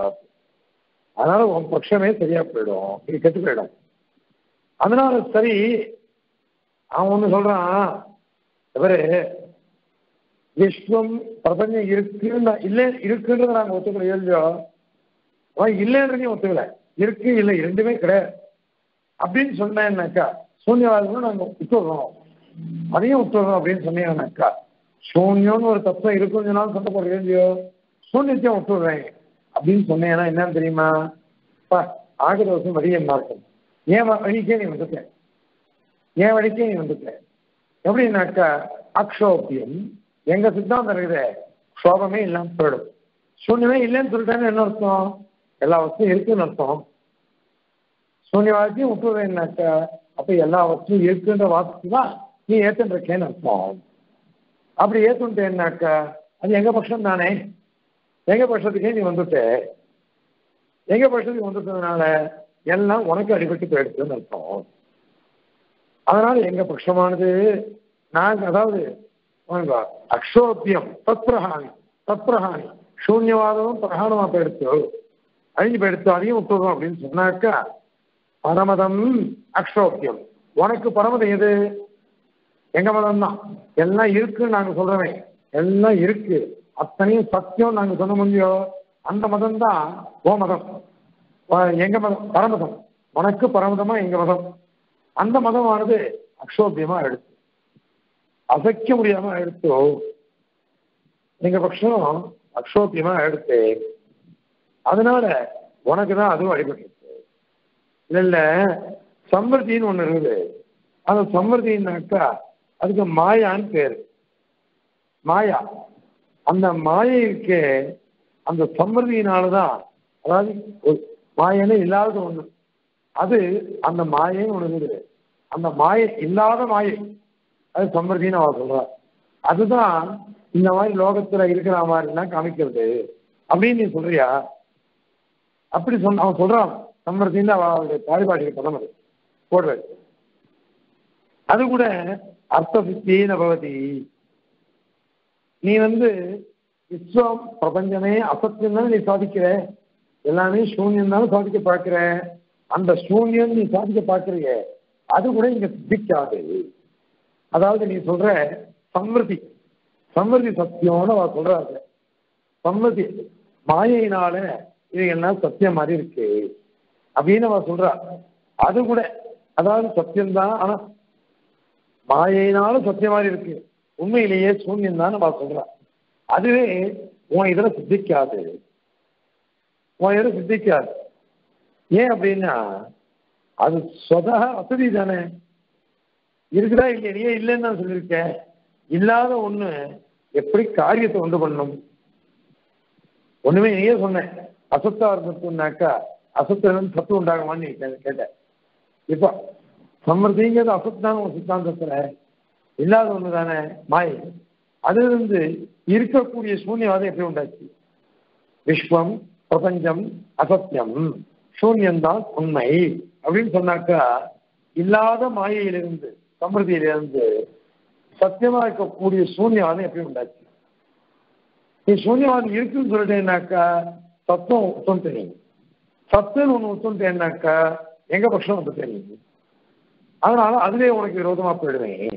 அதனால உன் பட்சமே சரியா போயிடும், இது கெட்டு போயிடும். அதனால சரி அவன் ஒண்ணு சொல்றான், இவரு விஸ்வம் பிரபஞ்சம் இருக்குன்னு இல்லை இருக்குன்றத நாங்க ஒத்துக்கல இல்லையோ, அவன் இல்லைன்றதையும் ஒத்துக்கல, இருக்கு இல்லை இரண்டுமே கிடையாது அப்படின்னு சொன்னேன்னாக்கா சூன்யவாதம் நாங்க விட்டுடுறோம், அதையும் விட்டுடுறோம் அப்படின்னு சொன்னீங்கன்னாக்கா சூன்யம்னு ஒரு தத்துவம் இருக்குன்னு சொன்னாலும் சண்டை போடுறது இல்லையோ, சூன்யத்தையும் விட்டுடுறேன் அப்படின்னு சொன்னேன்னா என்னன்னு தெரியுமா? ஆகிற வருஷம் வழியமா இருக்கும். ஏன் வழிக்கே நீ வந்துட்ட, ஏன் வழிக்கே நீ வந்துட்ட எப்படின்னாக்கா அக்ஷோபியம் எங்க சித்தாந்தம் இருக்குது, க்ஷோபமே இல்லாம போயிடும். சூன்யமே இல்லைன்னு சொல்லிட்டேன்னு என்ன அர்த்தம்? எல்லா வசதியும் இருக்குன்னு அர்த்தம். சூன்யவாதத்தையும் விட்டுடுறேன்னாக்கா அப்ப எல்லா வசதியும் இருக்குன்ற வார்த்தை தான் நீ ஏத்துன்னு இருக்கேன்னு அர்த்தம். அப்படி ஏத்துட்டேன்னாக்கா அது எங்க பட்சம் தானே, எங்க பட்சத்துக்கே நீ வந்துட்ட, எங்க பட்சத்துக்கு வந்துட்டதுனால எல்லாம் உனக்கு அடிபட்டு போயிடுச்சுன்னு அர்த்தம். அதனால எங்க பட்சமானது நாங்க அதாவது அக்ஷோபியம் தத்பிரஹானி தத்பிரஹானி சூன்யவாதமும் பிரகாணமா போயிடுச்சு, அழிஞ்சு போயிடுச்சு, அதையும் விட்டுறோம் அப்படின்னு சொன்னாக்கா பரமதம் அக்ஷோபியம். உனக்கு பரமதம் எது? எங்க மதம் தான். எல்லாம் இருக்குன்னு நாங்க சொல்றோமே, எல்லாம் இருக்கு, அத்தனையும் சத்தியம் நாங்க சொல்ல முடியும். அந்த மதம் தான் ஓ மதம், எங்க மதம் பரமதம், உனக்கு பரமதமா எங்க மதம். அந்த மதமானது அக்ஷோபியமா எடுத்து அசைக்க முடியாம எடுத்தோ, எங்க பட்சம் அக்ஷோபியமா எடுத்து, அதனால உனக்கு தான் அதுவும் அடிபட்டு. இல்ல இல்ல சம்பிரதின்னு ஒண்ணு இருக்குது. அந்த சம்பிரதினாக்கா அதுக்கு மாயான்னு பேரு. மாயா, அந்த மாயைக்கு அந்த சம்பிரதியினாலதான், அதாவது மாயனே இல்லாத ஒண்ணு அது, அந்த மாயைன்னு ஒண்ணு இருக்குது. அந்த மாயை இல்லாத மாயை அது சம்பிரதின்னு அவ சொல்றா. அதுதான் இந்த மாதிரி லோகத்துல இருக்கிற மாதிரிலாம் காமிக்கிறது அப்படின்னு நீ சொல்றியா? அப்படி சொன்ன அவன் சொல்றான். சம்பிரதின்னு அவளுடைய பாரிபாடிய பதம் அது போடுறது. அது கூட அர்த்த சித்தின பவதி. நீ வந்து விஸ்வம் பிரபஞ்சமே அசத்தியம் தானே நீ சாதிக்கிற, எல்லாமே சூன்யம் தானே சாதிக்க பார்க்கிற. அந்த சூன்யம் நீ சாதிக்க பார்க்கிறிய, அது கூட இங்க சித்திக்காது. அதாவது நீ சொல்ற சம்ருதி, சம்ருதி சத்தியம்னு அவ சொல்றாங்க. சம்ருதி மாயினால இது என்ன சத்தியம் மாதிரி இருக்கு அப்படின்னு அவ சொல்றா. அது கூட அதாவது சத்தியம்தான், ஆனா மாயினால சத்தியம் மாதிரி இருக்கு, உண்மையிலேயே சூன்யம் தான் அவ சொல்றா. அதுவே உன் இதுல சித்திக்காது, உன் இதுல சித்திக்காது. ஏன் அப்படின்னா அது சொதா வசதி தானே, இருக்குதா இல்லையா? நீயே இல்லைன்னு நான் சொல்லியிருக்கேன். இல்லாத ஒண்ணு எப்படி காரியத்தை உண்டு பண்ணும்? ஒண்ணுமே நீயே சொன்னேன், அசத்தா இருந்துனாக்கா அசத்துல சத்து உண்டாகுமான்னு கேட்டேன். இப்ப சம்மர்த்திங்கிறது அசத்தான ஒரு சித்தாந்தத்துல இல்லாத ஒண்ணு தானே மாயை. அது இருந்து இருக்கக்கூடிய சூன்யவாதம் எப்படி உண்டாச்சு? விஸ்வம் பிரபஞ்சம் அசத்தியம், சூன்யம்தான் உண்மை அப்படின்னு சொன்னாக்கா, இல்லாத மாயையிலிருந்து சமிருதியிலிருந்து சத்தியமா இருக்கக்கூடிய சூன்யவாதம் எப்படி உண்டாச்சு? நீ சூன்யவாதம் இருக்குன்னு சொல்லிட்டேன்னாக்கா தத்துவம் உத்தம் தெரியும், சத்துன்னு ஒண்ணு உத்தம் தெரியும்னாக்கா எங்க பட்சம் வந்து தெரியும். அதனால அதுவே உனக்கு விரோதமா போயிடுவேன்.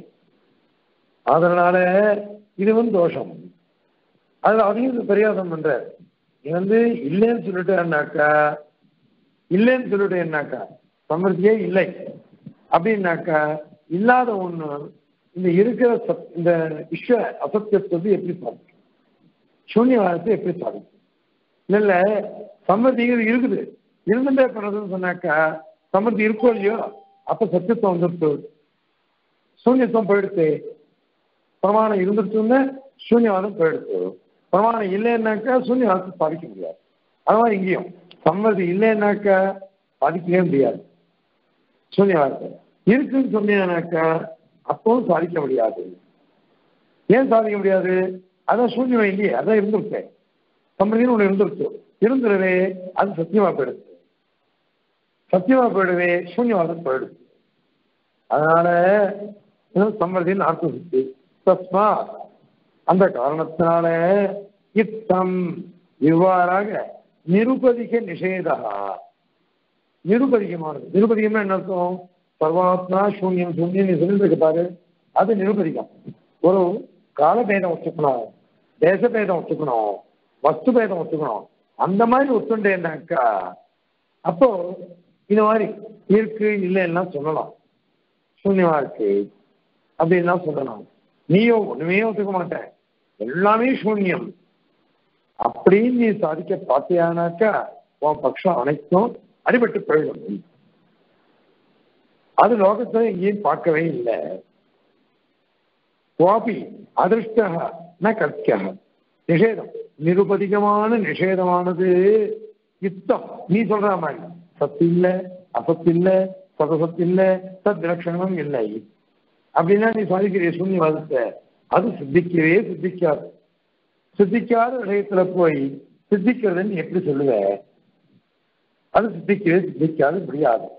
அதனால இது வந்து தோஷம். அதுல அதையும் பெரியாதம் பண்ற. நீ வந்து இல்லைன்னு சொல்லிட்டேன்னாக்கா, இல்லைன்னு சொல்லிட்டேன்னாக்கா சமிருத்தியே இல்லை அப்படின்னாக்கா, இல்லாத ஒண்ணு இந்த இருக்கிற சத் இந்த விஸ்வ அசத்தியத்தை எப்படி சாதிக்கும்? சூன்யவாதத்தை எப்படி சாதிக்கும்? இல்ல இல்ல சமிருத்திங்கிறது இருக்குது, இருந்துட்டே பண்ணதுன்னு சொன்னாக்கா சமிருத்தி இருக்கோ இல்லையோ அப்ப சத்தியத்துவம் வந்துடுச்சு, சூன்யத்துவம் போயிடுச்சு. பிரமாணம் இருந்துச்சுன்னு சூன்யவாதம் போயிடுச்சு. பிரமாணம் இல்லைன்னாக்கா சூன்யவாதத்தை சாதிக்க முடியாது. அதனால இங்கேயும் சம்மதி இல்லைன்னாக்கா சாதிக்கவே முடியாது. சூன்யவாதத்தை இருக்குன்னு சொன்னீங்கன்னாக்கா அப்பவும் சாதிக்க முடியாது. ஏன் சாதிக்க முடியாது? அதான் சூன்யம் இல்லையே, அதான் இருந்துருச்சேன். சம்மதின்னு ஒண்ணு இருந்துருச்சு, இருந்துருவே அது சத்தியமா போயிடுச்சு. சத்தியமா போயிடுவே சூன்யவாதம் போயிடுச்சு. அதனால சம்மதின்னு அர்த்தம் சுத்தி தஸ்மா, அந்த காரணத்தினால இத்தம் இவ்வாறாக நிருபதிக நிஷேதா, நிருபதிகமானது. நிருபதிகம்னா என்ன அர்த்தம்? சர்வாத்மா சூன்யம் சூன்யம் சொல்லிட்டு பாரு, அது நிருபதிகம். ஒரு காலபேதம் ஒத்துக்கணும், தேசபேதம் ஒத்துக்கணும், வஸ்து பேதம் ஒத்துக்கணும். அந்த மாதிரி ஒத்துண்டேன்னாக்கா அப்போ இந்த மாதிரி இருக்கு இல்லைன்னா சொல்லலாம், சூன்யமா இருக்கு அப்படின்லாம் சொல்லலாம். நீயோ ஒண்ணுமே ஒத்துக்க மாட்டேன், எல்லாமே சூன்யம் அப்படின்னு நீ சாதிக்க பார்த்தியானாக்கா உன் பட்சம் அனைத்தும் அடிபட்டு போயிடும். அது லோகத்தை எங்கேயும் பார்க்கவே இல்லை. வாபி அதிருஷ்ட ந கர்த்திய நிஷேதம், நிருபதிகமான நிஷேதமானது யுத்தம். நீ சொல்ற மாதிரி சத்து இல்லை, அசத்து இல்லை, சதசத்து இல்லை, சத் விலட்சணம் இல்லை அப்படின்னா நீ சாதிக்கிற சூன்யவாதத்தை அது சித்திக்கவே சித்திக்காது. சித்திக்காத விஷயத்துல போய் சித்திக்கிறதுன்னு எப்படி சொல்லுவ? அது சித்திக்கவே சித்திக்காது, முடியாது.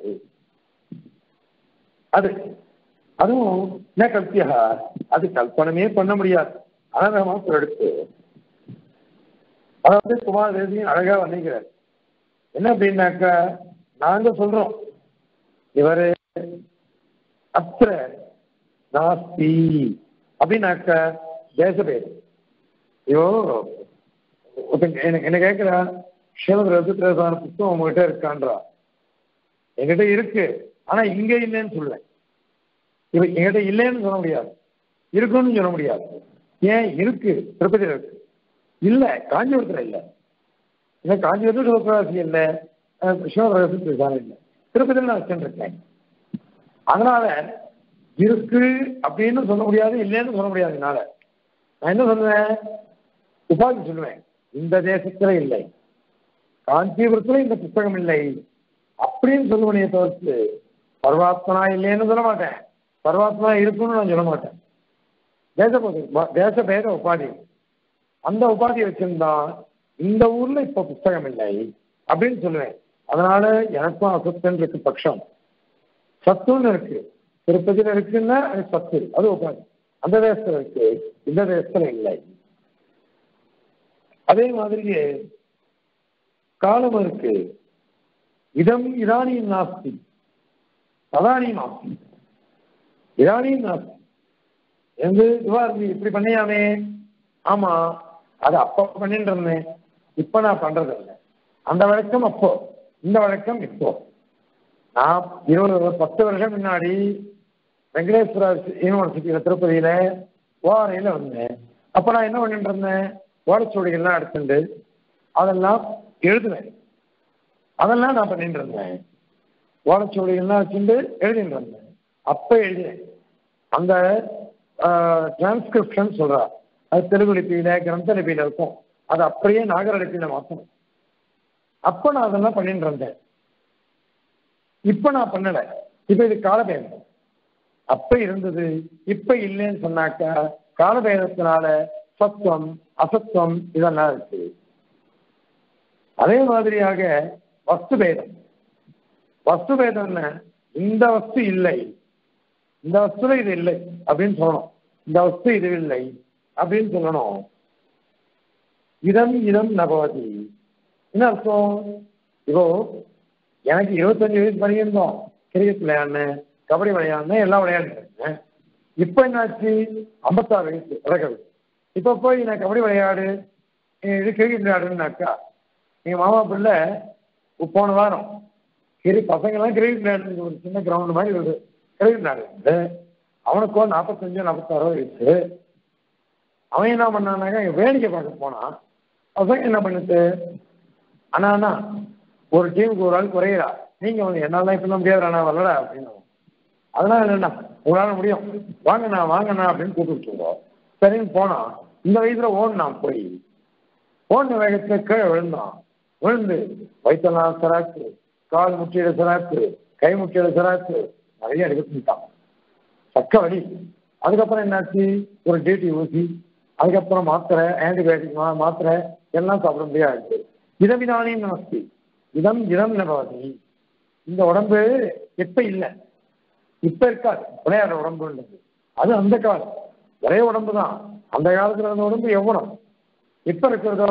அது அதுவும் என்ன கல்பியா, அது கல்பனமே பண்ண முடியாது. அனதமா எடுத்து அதாவது குமாரதேவியும் அழகா வர்ணிக்கிறார். என்ன அப்படின்னாக்கா, நாங்க சொல்றோம் இவரு அத்திர நாஸ்தி அப்படின்னாக்கா தேசபேதம். ஐயோ என்ன கேட்கிறா, ஸ்ரீமத்ரசான புத்தகம் உங்ககிட்ட இருக்கான்றா. என்கிட்ட இருக்கு, ஆனா இங்க இல்லைன்னு சொல்லுவேன். இப்ப என்கிட்ட இல்லைன்னு சொல்ல முடியாது, இருக்குன்னு சொல்ல முடியாது. ஏன் இருக்கு? திருப்பதியில் இருக்கு. இல்ல காஞ்சிபுரத்துல இல்லை. இல்லை காஞ்சிபுரத்துல சிவபிரகாசி இல்லை, சிவபிரகாசி இல்லை, திருப்பதியில் நான் வச்சுருக்கேன். அதனால இருக்கு அப்படின்னு சொல்ல முடியாது, இல்லைன்னு சொல்ல முடியாது. என்னால நான் என்ன சொல்லுவேன், உபாதி சொல்லுவேன். இந்த தேசத்துல இல்லை, காஞ்சிபுரத்துல இந்த புத்தகம் இல்லை அப்படின்னு சொல்லுவனே தவிர்த்து பரமாத்மனா இல்லைன்னு சொல்ல மாட்டேன், பரமாத்மா இருக்குன்னு நான் சொல்ல மாட்டேன். தேச தேச பேத உபாதி, அந்த உபாதியை வச்சிருந்தா இந்த ஊர்ல இப்ப புத்தகம் இல்லை அப்படின்னு சொல்லுவேன். அதனால எனக்கும் அசத்துன்னு இருக்கு பட்சம், சத்துன்னு இருக்கு. திருப்பதியில இருக்குன்னா அது சத்து, அது உபாதி. அந்த தேசத்துல இருக்கு, இந்த தேசத்துல இல்லை. அதே மாதிரியே காலம் இருக்கு. இதம் இதானியும் நாஸ்தி ததானியும் நாஸ்தி, இதானியும் நாஸ்தி. எந்த இதுவா இருந்து இப்படி பண்ணியாமே, ஆமா அது அப்ப பண்ணிட்டு இருந்தேன், இப்ப நான் பண்றது இல்லை. அந்த வழக்கம் அப்போ, இந்த வழக்கம் இப்போ. நான் இருபது பத்து வருஷம் முன்னாடி வெங்கடேஸ்வரா யூனிவர்சிட்டியில திருப்பதியில ஓரையில வந்தேன். அப்ப நான் என்ன பண்ணிட்டு இருந்தேன், ஓலைச்சுவடிகள்லாம் எடுத்துட்டு அதெல்லாம் எழுதுவேன். அதெல்லாம் நான் பண்ணிட்டு இருந்தேன். ஓலைச்சுவடிகள்லாம் வச்சுட்டு எழுதிட்டு இருந்தேன். அப்ப எழுதினேன். அந்த டிரான்ஸ்கிரிப்ஷன் சொல்றா, அது தெலுங்கு லிபியில கிரந்த லிபியில இருக்கும். அது அப்படியே நாகர லிபியில மாற்றணும். அப்ப நான் அதெல்லாம் பண்ணிட்டு இருந்தேன். இப்ப நான் பண்ணல. இப்ப இது காலபேதம். அப்ப இருந்தது, இப்ப இல்லைன்னு சொன்னாக்கா காலபேதத்தினால சத்துவம் அசத்துவம் இதெல்லாம் இருக்கு. அதே மாதிரியாக வஸ்து பேதம். வஸ்து பேதம்னா இந்த வஸ்து இல்லை, இந்த வஸ்துல இது இல்லை அப்படின்னு சொல்லணும், இந்த வஸ்து இது இல்லை அப்படின்னு சொல்லணும். இதம் இதம் நபவதி என்ன அர்த்தம்? இப்போ எனக்கு இருபத்தஞ்சு வயசு பண்ணியிருந்தோம், கிரிக்கெட் விளையாடினேன், கபடி விளையாடினேன், எல்லாம் விளையாடுறேன். இப்ப என்னாச்சு, ஐம்பத்தாறு வயசு இறக்குது. இப்ப போய் நான் கபடி விளையாடு, இது கிரிக்கெட் விளையாடுனாக்கா, எங்க மாமா பிள்ளை போன வாரம் கிரி பசங்கள்லாம் கிரிக்கெட் விளையாடு, ஒரு சின்ன கிரவுண்ட் மாதிரி ஒரு கிரிக்கெட் விளையாடு. அவனுக்கோ நாற்பத்தஞ்சு நாற்பத்தாறு வயசு. அவன் என்ன பண்ணானாக்கா வேடிக்கை பார்க்க போனான். பசங்க என்ன பண்ணுது, அண்ணா அண்ணா ஒரு டீமுக்கு ஒரு ஆள் குறையிறா, நீங்க வந்து என்னால இப்ப முடியாது அண்ணா வரலடா அப்படின்னு. அதெல்லாம் இல்லைண்ணா உங்களால முடியும், வாங்கண்ணா வாங்கண்ணா அப்படின்னு கூப்பிட்டுருவோம். சரின்னு போனா இந்த வயசுல ஓடுனான். போய் ஓடின வேகத்துல கீழே விழுந்தான். விழுந்து வயிற்றெல்லாம் சராக்கு, கால் முட்டியில சராக்கு, கை முட்டியில சராக்கு, நிறைய அடிபட்டுட்டான். சக்க வலி. அதுக்கப்புறம் என்னாச்சு, ஒரு டிடி ஊசி, அதுக்கப்புறம் மாத்திரை, ஆன்டிபயோட்டிக் மாத்திரை எல்லாம் சாப்பிட முடியாது. இதமிதானியும் நாஸ்தி இதம் இதம் நபவதி. இந்த உடம்பு எப்ப இல்லை, இப்ப இருக்காது. விளையாடுற உடம்புன்றது அது அந்த காலம் ஒரே உடம்பு தான். அந்த காலத்துல இருந்த உடம்பு எவ்வளவு, இப்ப இருக்கிறதோ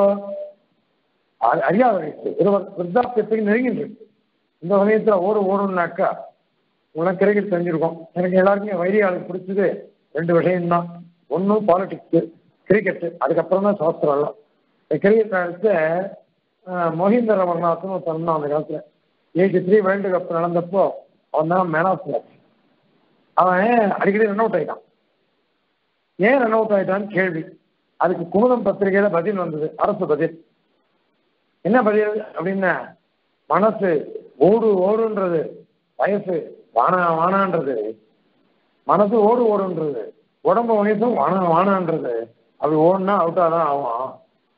அறியாத வயசு, இருபது விருத்தாப்தத்துக்கு நெருங்கிட்டு இருக்கு. இந்த சமயத்துல ஓடு ஓடுனாக்கா உனக்கு கிரிக்கெட் தெரிஞ்சிருக்கும். எனக்கு எல்லாருக்குமே வைரியாளுக்கு பிடிச்சது ரெண்டு விஷயம்தான். ஒன்றும் பாலிடிக்ஸு, கிரிக்கெட்டு, அதுக்கப்புறம் தான் சாஸ்திரம் எல்லாம். கிரிக்கெட் காலத்துல மொஹிந்தர் அமர்நாத்னு ஒருத்தன் அந்த காலத்துல எயிட்டி த்ரீ வேர்ல்டு கப் நடந்தப்போ அவன் தான் மேன் ஆஃப் மேட்ச். அவன் அடிக்கடி ரன் அவுட் ஆயிட்டான். ஏன் ரன் அவுட் ஆயிட்டான்னு கேள்வி. அதுக்கு குமுதம் பத்திரிகையில பதில் வந்தது, அரசு பதில். என்ன பதில் அப்படின்னா, மனசு ஓடு ஓடுன்றது, வயசு வானா வானான்றது. மனசு ஓடு ஓடுன்றது, உடம்பு வயசும் வானா வானான்றது. அப்படி ஓடுனா அவுட்டாதான் ஆகும்.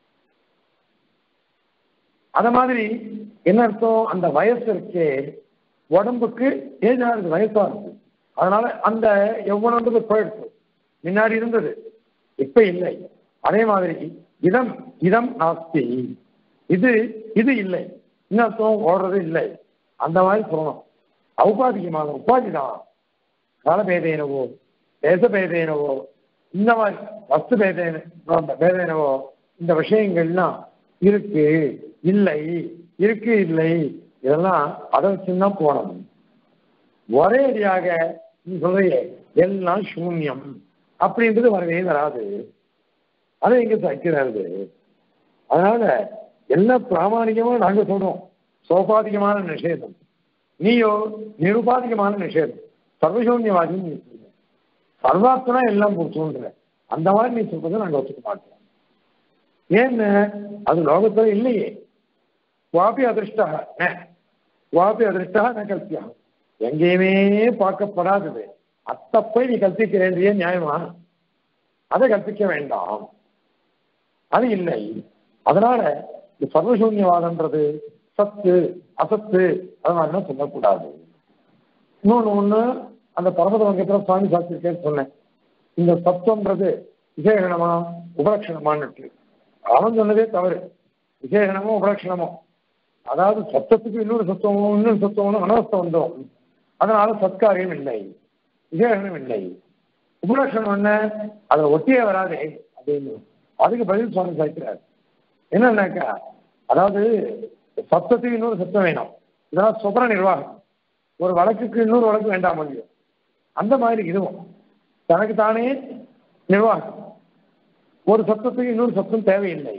அத மாதிரி என்ன அர்த்தம், அந்த வயசு இருக்கே உடம்புக்கு ஏஜ் ஆகுது, வயசா இருக்கு. அதனால அந்த எவ்வளவு போயிடுச்சு. முன்னாடி இருந்தது, இப்ப இல்லை. அதே மாதிரி இதம் இதம் நாஸ்தி, இது இது இல்லை, இன்னும் ஓடுறது இல்லை. அந்த மாதிரி சொல்லணும். ஔபாதிகமாக உபாதி தான். காலபேதேனவோ தேசபேதேனவோ இந்த மாதிரி வஸ்து பேதேன பேதேனவோ இந்த விஷயங்கள்லாம் இருக்கு இல்லை, இருக்கு இல்லை, இதெல்லாம் அதை வச்சுதான் போனோம். ஒரே அடியாக நீ சொல்றிய எல்லாம் சூன்யம் அப்படின்றது வரவே வராது. அதை எங்க சக்கிறாரு. அதனால எல்லாம் பிராமணிகமா நாங்க சொல்றோம் சோபாதிகமான நிஷேதம், நீயோ நிருபாதிகமான நிஷேதம். சர்வசூன்யவாதி நீ சொல்ற, சர்வாத்மனா எல்லாம் பொறுத்துன்ற அந்த மாதிரி நீ சொல்றதை நாங்க ஒத்துக்க மாட்டோம். ஏன்னு அது லோகத்துல இல்லையே. வாபி அதிருஷ்டா வாபி அதிருஷ்டா ந கல்பியா, எங்கேயுமே பார்க்கப்படாதது அத்தப்பை நீ கல்பிக்கிறேன்றிய நியாயமா? அதை கற்பிக்க வேண்டாம், அது இல்லை. அதனால சர்வசூன்யவாதன்றது சத்து அசத்து அது மாதிரிலாம் சொல்லக்கூடாது. இன்னொன்று ஒண்ணு அந்த பரமத வங்கத்துல சுவாமி சாஸ்திரிக்கேன்னு சொன்னேன், இந்த சத்துவன்றது விசேஷணமா உபலட்சணமான்னு. அவன் சொன்னதே தவறு. விசேஷணமோ உபலட்சணமோ, அதாவது சத்தத்துக்கு இன்னொரு சத்துவமோ இன்னொரு சத்துவமோ அனவஸ்தம் வந்தோம், அதனால சத்காரியம் இல்லை, விசேஷனம் இல்லை. உபலட்சணம் என்ன, அதை ஒட்டியே வராதே அப்படின்னு அதுக்கு பதில் சுவாமி சாய்க்கிறார். என்னன்னாக்கா, அதாவது சத்தத்துக்கு இன்னொரு சத்தம் வேணும், இதெல்லாம் சுபர நிர்வாகம். ஒரு வழக்குக்கு இன்னொரு வழக்கு வேண்டாம் முடியும், அந்த மாதிரி இதுவும் தனக்கு தானே நிர்வாகம். ஒரு சத்தத்துக்கு இன்னொரு சத்தம் தேவையில்லை,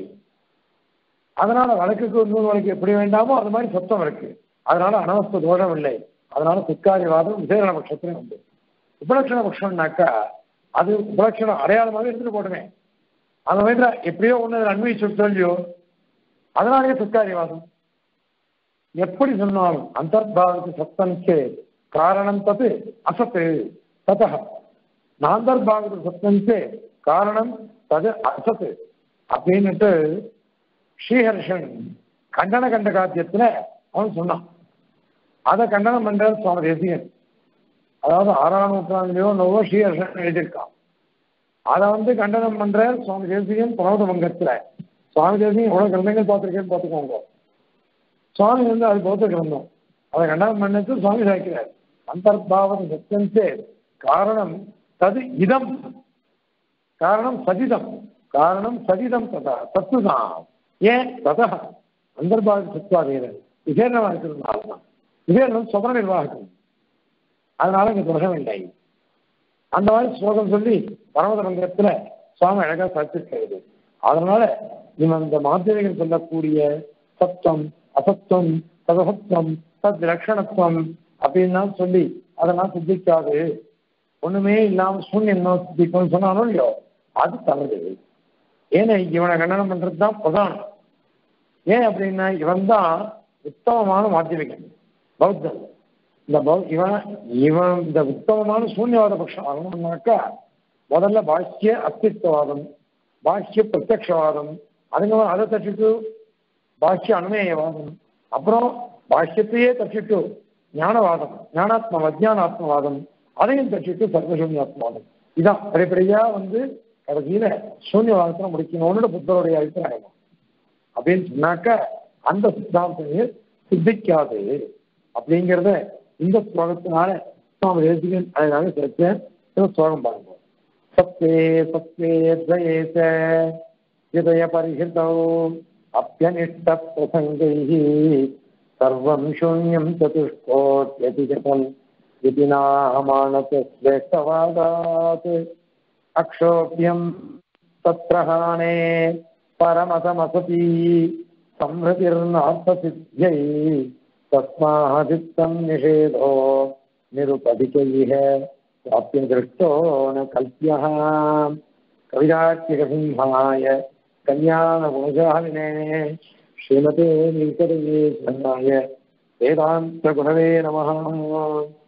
அதனால வழக்குக்கு இன்னொரு வழக்கு எப்படி வேண்டாமோ அது மாதிரி சத்தம் இருக்கு, அதனால அனவஸ்த தோஷம் இல்லை, அதனால சிக்காரிவாதம் விசேஷண பட்சத்திலே உண்டு. உபலட்சண பட்சம்னாக்கா அது உபலட்சணம் அடையாளமாக எடுத்துட்டு போட்டுமே, அந்த மாதிரி எப்படியோ ஒன்று அன்வயிச்சு சொல்லியோ, அதனாலேயே சிக்காரிவாதம். எப்படி சொன்னாலும் அந்தர்பாவத்து சத்தம்சே காரணம் தத்து அசத்து தத, நாந்தர்பாவத்து சத்தம்சே காரணம் தது அசத்து அப்படின்னுட்டு ஸ்ரீஹர்ஷன் கண்டன கண்ட காத்தியத்துல அவன் சொன்னான். அதை கண்டனம் பண்ற சுவாமி தேசிகன், அதாவது ஆறாம் நூற்றாண்டுலையோ நோவோ ஸ்ரீஹர்ஷன் எழுதியிருக்கான். அதை வந்து கண்டனம் பண்ற சுவாமி தேசிகன் பிரமோத மங்கத்துல. சுவாமி தேசிகன் எவ்வளவு கிரந்தங்கள் பார்த்திருக்கேன்னு பார்த்துக்கோங்க. சுவாமி வந்து அது பௌத்த கிரந்தம், அதை கண்டனம் பண்ணது சுவாமி சாய்க்கிறார். அந்தர்பாவம் சத்தியம்சே காரணம் தது இதம், காரணம் சதிதம், காரணம் சதிதம் ததா சத்துதான். ஏன் ததா அந்தர்பாவ சத்துவாதீரன் விசேரணமா இருக்கிறதுனாலதான். விசேரணம் சுபர நிர்வாகம், அதனால இங்க தோஷம் இல்லை. அந்த மாதிரி ஸ்லோகம் சொல்லி பரமத மந்திரத்துல சுவாமி அழகா சாட்சிருக்கிறது. அதனால இவன் இந்த மாத்திரைகள் சொல்லக்கூடிய சத்தம் அசத்தம் ததசத்தம் தத் லட்சணத்துவம் அப்படின்லாம் சொல்லி அதெல்லாம் சித்திக்காது, ஒண்ணுமே இல்லாம சூன்யம் சித்திக்கும் சொன்னானோ இல்லையோ, அது தவறு. ஏன்னா இவனை கண்டனம் பண்றதுதான் பிரதானம். ஏன் அப்படின்னா இவன் தான் உத்தமமான மாத்தியமிகன் பௌத்தன். இந்த இவன் இவன் இந்த உத்தமமான சூன்யவாத பட்சம் ஆகணும்னாக்கா முதல்ல பாஷ்ய அஸ்தித்வவாதம், பாஷ்ய பிரத்யக்ஷவாதம், அதுங்க அதை தச்சுட்டு பாஷ்ய அனுமேயவாதம், அப்புறம் பாஷ்யத்தையே தச்சுட்டு ஞானவாதம், ஞானாத்ம அஜ்ஞானாத்மவாதம், அதையும் தச்சுட்டு சர்வசூன்யாத்மவாதம். இதான் படிப்படியா வந்து கடைசியில சூன்யவாதத்தை முடிக்கணும்னு புத்தருடைய அபிப்பிராயம். அப்படின்னு சொன்னாக்க அந்த சித்தாந்தமே சித்திக்காது அப்படிங்கிறத இந்த ஸ்லோகத்தினால சுவாமி தேசிகன் அதனால சேர்த்தேன். ஸ்லோகம் பாருங்க. சத்வே சத்வே ஜயேச ஹிருதய பரிஹிதோ அப்யனிஷ்ட பிரசங்கைஹி சர்வம் சூன்யம் சதுஷ்கோட்யதிகதம் இதி நாமானத ஸ்ரேஷ்டவாதாத் அக்ஷோப்யம் தத்ரஹானே பரமதமசதி சம்ஹதிர்நார்த்தசித்யை தஸ்மாதித்தம் நிஷேதோ நிருபதிகைஹ வாப்ய திருஷ்டோ ந கல்ப்யஹ. கவிதார்க்கிகசிம்ஹாய கல்யாண குணசாலினே ஸ்ரீமதே நீலகண்டேய வேதாந்த குணவே நமஹ.